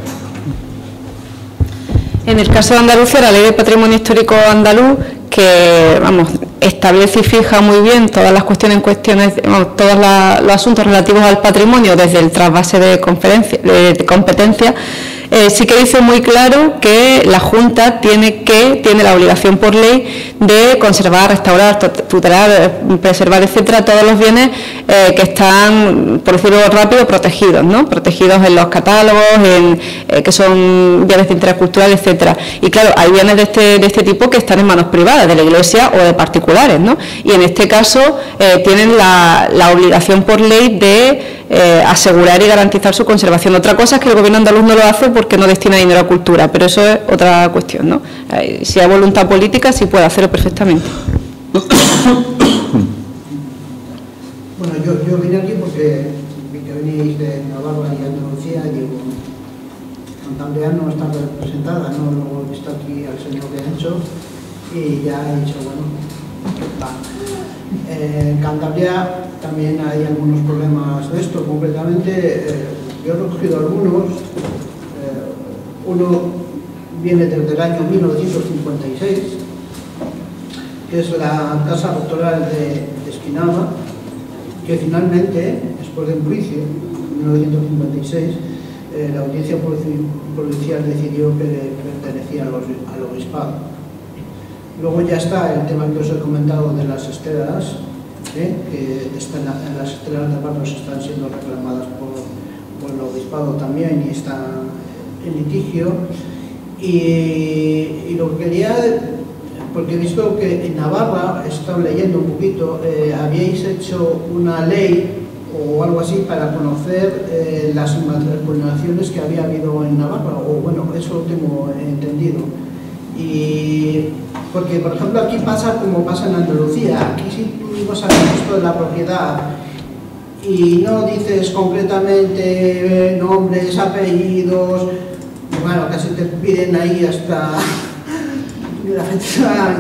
En el caso de Andalucía, la Ley de Patrimonio Histórico Andaluz, que vamos, establece y fija muy bien todas las cuestiones, cuestiones vamos, todos la, los asuntos relativos al patrimonio desde el trasvase de, conferencia, de, de competencia, eh, sí que dice muy claro que la Junta tiene que tiene la obligación por ley de conservar, restaurar, tutelar, preservar, etcétera, todos los bienes eh, que están, por decirlo rápido, protegidos, ¿no? Protegidos en los catálogos, en, eh, que son bienes de interés cultural, etcétera. Y claro, hay bienes de este, de este tipo que están en manos privadas, de la Iglesia o de particulares, ¿no? Y en este caso eh, tienen la, la obligación por ley de eh, asegurar y garantizar su conservación. Otra cosa es que el Gobierno andaluz no lo hace porque no destina dinero a cultura, pero eso es otra cuestión, ¿no? Eh, si hay voluntad política, sí puede hacerlo perfectamente. Bueno, yo, yo vine aquí porque vi que venís de Navarra y Andalucía y digo, Cantabria no está representada, no luego he visto aquí al señor que ha hecho y ya he dicho, bueno, va. Eh, en Cantabria también hay algunos problemas de esto, concretamente eh, yo he recogido algunos, eh, uno viene desde el año mil novecientos cincuenta y seis, que es la Casa Rectoral de, de Esquinaba, que finalmente, después de un juicio, en mil novecientos cincuenta y seis, eh, la audiencia provincial decidió que pertenecía al, al obispado. Luego ya está el tema que os he comentado de las esteras, ¿eh? que están, las esteras de Barros están siendo reclamadas por, por el obispado también y están en litigio. Y, y lo que quería, porque he visto que en Navarra, he estado leyendo un poquito, eh, habíais hecho una ley o algo así para conocer eh, las inmatriculaciones que había habido en Navarra, o bueno, eso lo tengo entendido. Y porque, por ejemplo, aquí pasa como pasa en Andalucía, aquí si tú vas al registro de la propiedad y no dices concretamente nombres, apellidos, bueno, casi te piden ahí hasta la fecha,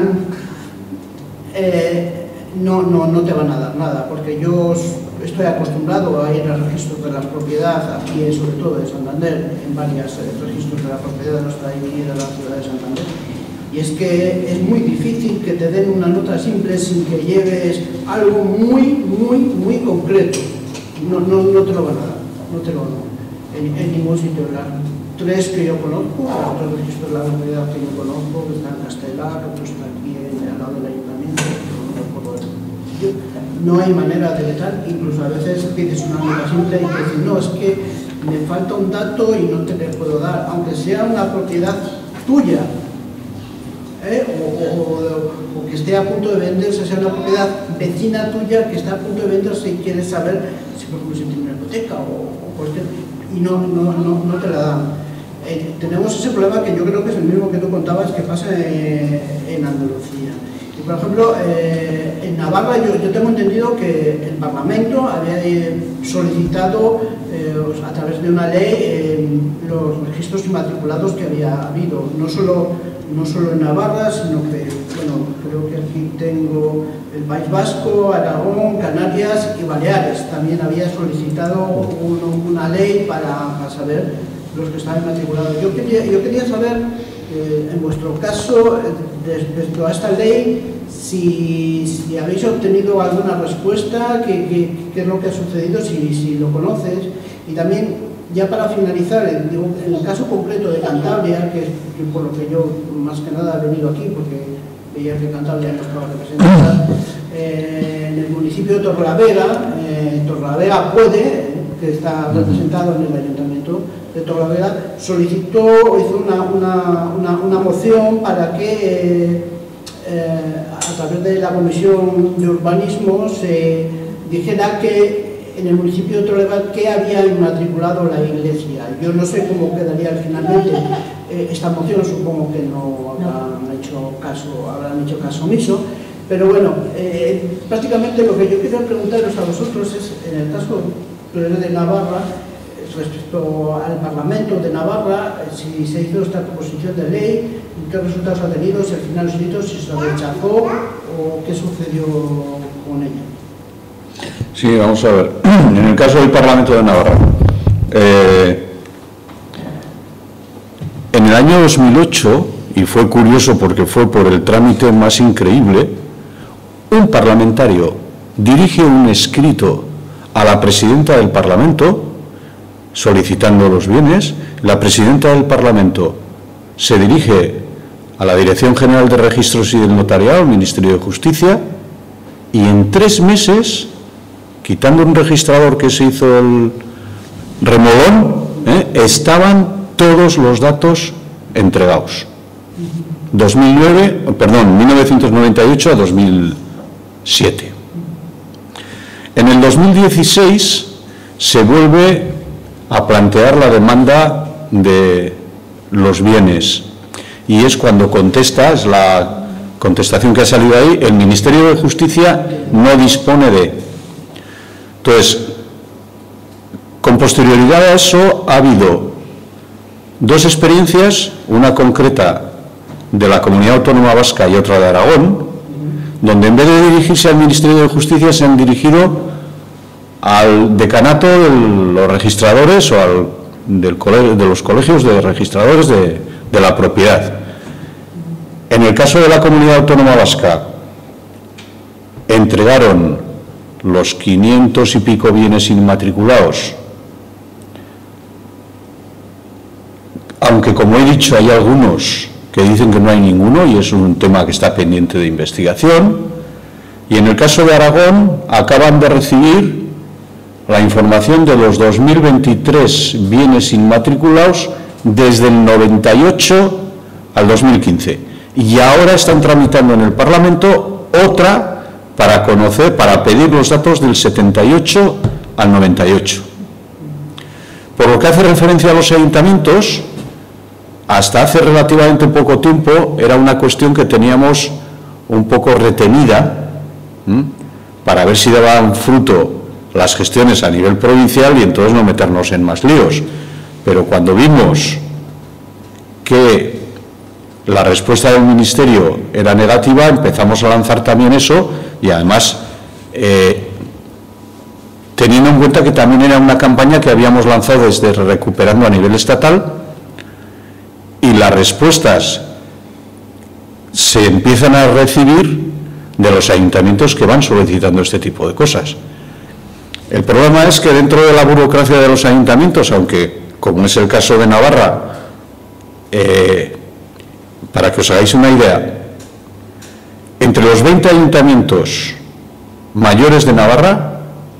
eh, no, no, no te van a dar nada, porque yo estoy acostumbrado a ir a registros de la propiedad, aquí sobre todo en Santander, en varios eh, registros de la propiedad de nuestra y de la ciudad de Santander, y es que es muy difícil que te den una nota simple sin que lleves algo muy, muy, muy concreto. No, no, no te lo van a dar, no te lo van a dar, en, en ningún sitio. Las tres que yo conozco, los tres registros de la propiedad que yo conozco, que están en Castelar, otro está aquí en, al lado del ayuntamiento, no recuerdo el sitio. No hay manera de tal, incluso a veces pides una nota simple y te dicen, no, es que me falta un dato y no te le puedo dar, aunque sea una propiedad tuya. ¿Eh? O, o, o que esté a punto de venderse, sea una propiedad vecina tuya que está a punto de venderse y quieres saber si por ejemplo si tiene una hipoteca o, o cualquier, y no, no, no, no te la dan. Eh, tenemos ese problema que yo creo que es el mismo que tú contabas que pasa en, en Andalucía. Y por ejemplo, eh, en Navarra yo, yo tengo entendido que el Parlamento había solicitado eh, a través de una ley eh, los registros inmatriculados que había habido, no solo no solo en Navarra, sino que, bueno, creo que aquí tengo el País Vasco, Aragón, Canarias y Baleares. También había solicitado un, una ley para, para saber los que estaban matriculados. Yo quería, yo quería saber, eh, en vuestro caso, respecto a esta ley, si, si habéis obtenido alguna respuesta, qué, qué, qué es lo que ha sucedido, si, si lo conoces. Y también, ya para finalizar, en, en el caso concreto de Cantabria, que es por lo que yo más que nada he venido aquí, porque veía que Cantabria no estaba representada, eh, en el municipio de Torrelavega, eh, Torrelavega puede, que está representado en el ayuntamiento de Torrelavega, solicitó o hizo una, una, una, una moción para que eh, eh, a través de la Comisión de Urbanismo se dijera que en el municipio de Torrelavega que había inmatriculado la iglesia. Yo no sé cómo quedaría finalmente eh, esta moción, supongo que no habrán hecho caso, habrán hecho caso omiso, pero bueno, eh, prácticamente lo que yo quería preguntaros a vosotros es, en el caso de Navarra, respecto al Parlamento de Navarra, si se hizo esta proposición de ley, qué resultados ha tenido, si al final se hizo, si se rechazó o qué sucedió con ella. Sí, vamos a ver. En el caso del Parlamento de Navarra, eh, en el año dos mil ocho, y fue curioso porque fue por el trámite más increíble, un parlamentario dirige un escrito a la presidenta del Parlamento solicitando los bienes. La presidenta del Parlamento se dirige a la Dirección General de Registros y del Notariado, al Ministerio de Justicia, y en tres meses, quitando un registrador que se hizo el remolón, ¿eh? estaban todos los datos entregados. dos mil nueve, perdón, mil novecientos noventa y ocho a dos mil siete. En el dos mil dieciséis se vuelve a plantear la demanda de los bienes y es cuando contesta, es la contestación que ha salido ahí, el Ministerio de Justicia no dispone de. Entonces, con posterioridad a eso ha habido dos experiencias, una concreta de la Comunidad Autónoma Vasca y otra de Aragón, donde en vez de dirigirse al Ministerio de Justicia se han dirigido al decanato de los registradores o al del colegio, de los colegios de registradores de, de la propiedad. En el caso de la Comunidad Autónoma Vasca, entregaron los quinientos y pico bienes inmatriculados, aunque como he dicho hay algunos que dicen que no hay ninguno y es un tema que está pendiente de investigación, y en el caso de Aragón acaban de recibir la información de los dos mil veintitrés bienes inmatriculados desde el noventa y ocho al dos mil quince y ahora están tramitando en el Parlamento otra para conocer, para pedir los datos del setenta y ocho al noventa y ocho. Por lo que hace referencia a los ayuntamientos, hasta hace relativamente poco tiempo era una cuestión que teníamos un poco retenida, ¿m? para ver si daban fruto las gestiones a nivel provincial y entonces no meternos en más líos. Pero cuando vimos que la respuesta del Ministerio era negativa, empezamos a lanzar también eso y además eh, teniendo en cuenta que también era una campaña que habíamos lanzado desde Recuperando a nivel estatal y las respuestas se empiezan a recibir de los ayuntamientos que van solicitando este tipo de cosas. El problema es que dentro de la burocracia de los ayuntamientos, aunque como es el caso de Navarra, eh, para que os hagáis una idea, entre los veinte ayuntamientos mayores de Navarra,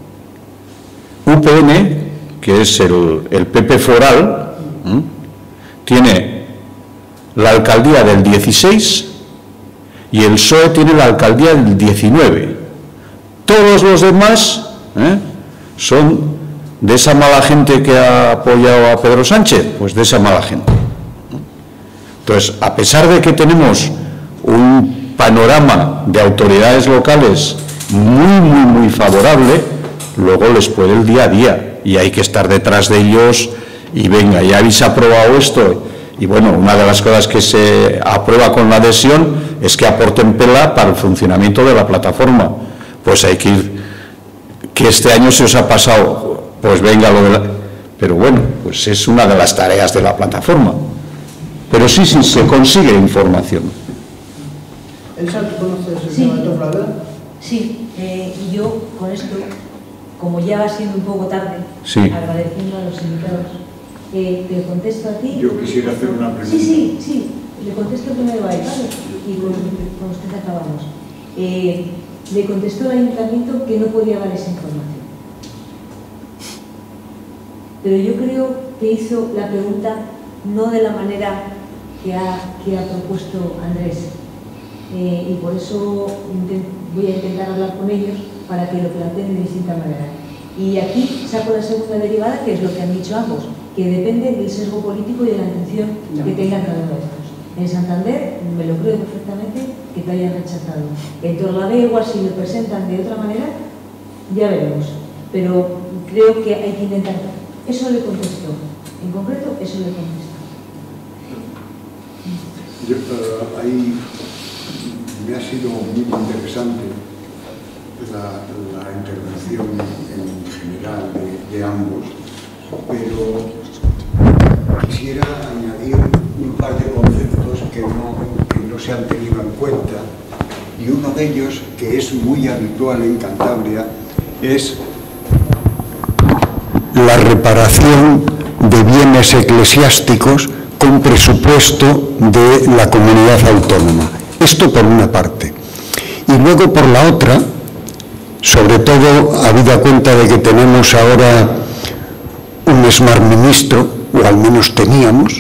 U P N, que es el, el P P foral, ¿eh? tiene la alcaldía del dieciséis y el P S O E tiene la alcaldía del diecinueve. Todos los demás ¿eh? son de esa mala gente que ha apoyado a Pedro Sánchez, pues de esa mala gente. Entonces, a pesar de que tenemos un panorama de autoridades locales muy, muy, muy favorable, luego les puede el día a día y hay que estar detrás de ellos y venga, ya habéis aprobado esto y bueno, una de las cosas que se aprueba con la adhesión es que aporten pela para el funcionamiento de la plataforma. Pues hay que ir, que este año se os ha pasado, pues venga lo de la... Pero bueno, pues es una de las tareas de la plataforma. Pero sí, sí, se consigue información. Elsa, ¿tú conoces el Sí. tema de Torflavera? Sí, eh, y yo con esto, como ya va siendo un poco tarde, Sí. agradeciendo a los invitados, eh, te contesto a ti. Yo quisiera hacer una pregunta. Sí, sí, sí, le contesto primero a él, ¿vale? Y con, con usted acabamos. Eh, le contestó al ayuntamiento que no podía dar esa información. Pero yo creo que hizo la pregunta no de la manera que ha, que ha propuesto Andrés. Eh, y por eso voy a intentar hablar con ellos para que lo planteen de distinta manera. Y aquí saco la segunda derivada, que es lo que han dicho ambos, que depende del sesgo político y de la intención que tengan cada uno de estos. En Santander, me lo creo perfectamente, que te hayan rechazado. En Torlavega, igual si lo presentan de otra manera, ya veremos. Pero creo que hay que intentar. Eso le contestó. En concreto, eso le contestó. Yo, uh, ahí me ha sido muy interesante la, la intervención en general de, de ambos, pero quisiera añadir un par de conceptos que no, que no se han tenido en cuenta, y uno de ellos, que es muy habitual en Cantabria, es la reparación de bienes eclesiásticos con presupuesto de la comunidad autónoma. Esto por una parte. Y luego por la otra, sobre todo habida cuenta de que tenemos ahora un smart ministro, o al menos teníamos,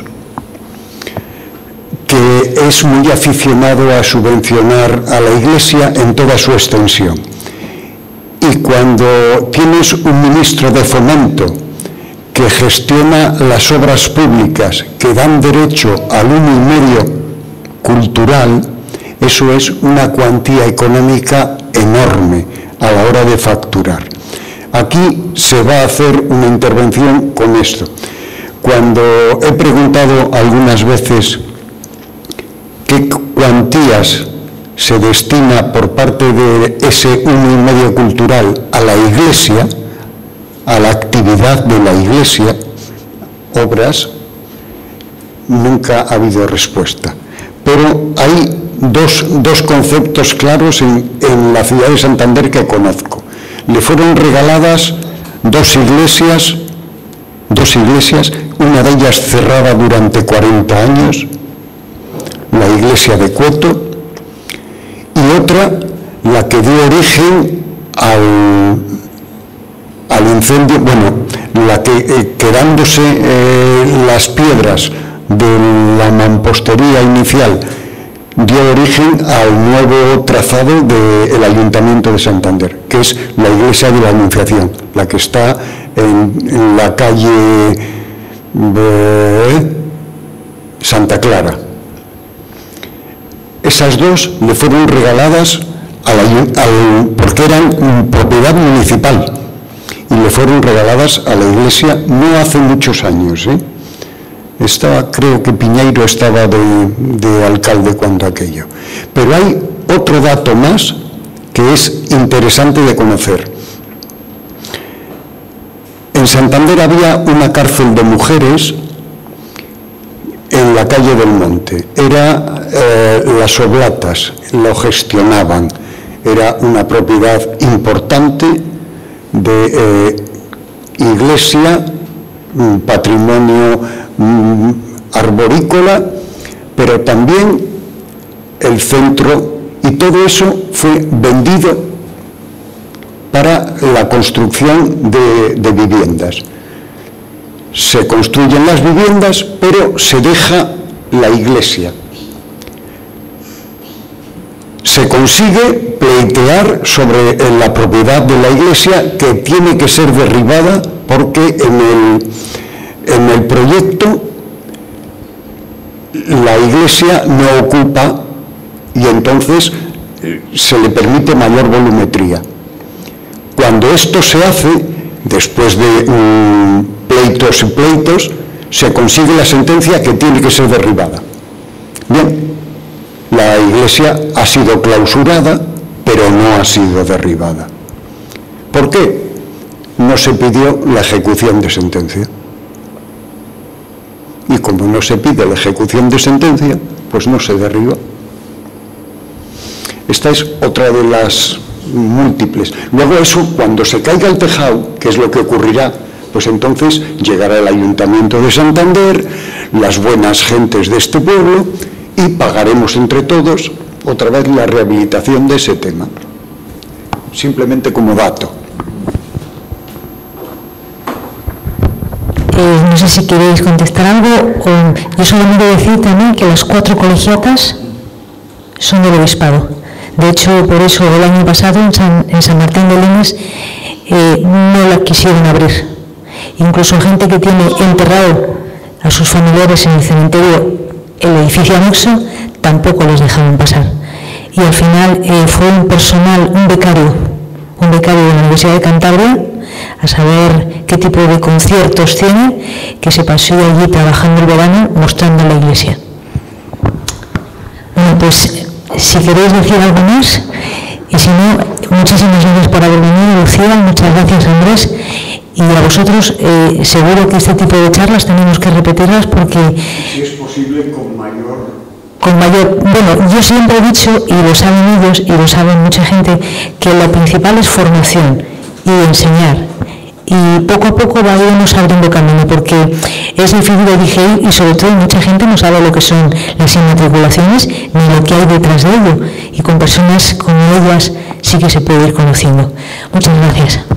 que es muy aficionado a subvencionar a la Iglesia en toda su extensión. Y cuando tienes un ministro de Fomento que gestiona las obras públicas que dan derecho al uno y medio cultural, eso es una cuantía económica enorme a la hora de facturar. Aquí se va a hacer una intervención con esto. Cuando he preguntado algunas veces qué cuantías se destina por parte de ese uno y medio cultural a la Iglesia, a la actividad de la Iglesia, obras, nunca ha habido respuesta. Pero hay dos, dos conceptos claros en, en la ciudad de Santander que conozco. Le fueron regaladas dos iglesias, dos iglesias, una de ellas cerrada durante cuarenta años, la iglesia de Cueto, y otra, la que dio origen al, al incendio, bueno, la que eh, quedándose eh, las piedras de la mampostería inicial, dio origen al nuevo trazado del Ayuntamiento de Santander, que es la iglesia de la Anunciación, la que está en, en la calle de Santa Clara. Esas dos le fueron regaladas al, al, porque eran propiedad municipal, y le fueron regaladas a la iglesia no hace muchos años, ¿eh? Estaba, creo que Piñeiro estaba de, de alcalde cuando aquello. Pero hay otro dato más que es interesante de conocer. En Santander había una cárcel de mujeres en la calle del Monte. Era eh, las oblatas, lo gestionaban. Era una propiedad importante de eh, iglesia, patrimonio arborícola, pero también el centro, y todo eso fue vendido para la construcción de, de viviendas. Se construyen las viviendas, pero se deja la iglesia. Se consigue pleitear sobre la propiedad de la iglesia, que tiene que ser derribada porque en el En el proyecto la iglesia no ocupa y entonces se le permite mayor volumetría. Cuando esto se hace, después de um, pleitos y pleitos, se consigue la sentencia que tiene que ser derribada. Bien, la Iglesia ha sido clausurada, pero no ha sido derribada. ¿Por qué? No se pidió la ejecución de sentencia. Y como no se pide la ejecución de sentencia, pues no se derriba. Esta es otra de las múltiples. Luego eso, cuando se caiga el tejado, que es lo que ocurrirá, pues entonces llegará el Ayuntamiento de Santander, las buenas gentes de este pueblo, y pagaremos entre todos otra vez la rehabilitación de ese tema. Simplemente como dato. Eh, no sé si queréis contestar algo, o yo solamente decir también que las cuatro colegiatas son del obispado. De hecho, por eso el año pasado en San, en San Martín de Lines eh, no la quisieron abrir. Incluso gente que tiene enterrado a sus familiares en el cementerio, el edificio anexo, tampoco les dejaron pasar. Y al final eh, fue un personal, un becario, un becario de la Universidad de Cantabria, a saber qué tipo de conciertos tiene, que se pasó allí trabajando el verano mostrando la iglesia. Bueno, pues si queréis decir algo más, y si no, muchísimas gracias por haber venido, Lucía, muchas gracias, Andrés, y a vosotros eh, seguro que este tipo de charlas tenemos que repetirlas porque... Si es posible, con mayor... Con mayor... Bueno, yo siempre he dicho, y lo saben ellos, y lo saben mucha gente, que lo principal es formación y enseñar. Y poco a poco vayamos abriendo camino, porque es difícil de digerir y sobre todo mucha gente no sabe lo que son las inmatriculaciones ni lo que hay detrás de ello. Y con personas como ellas sí que se puede ir conociendo. Muchas gracias.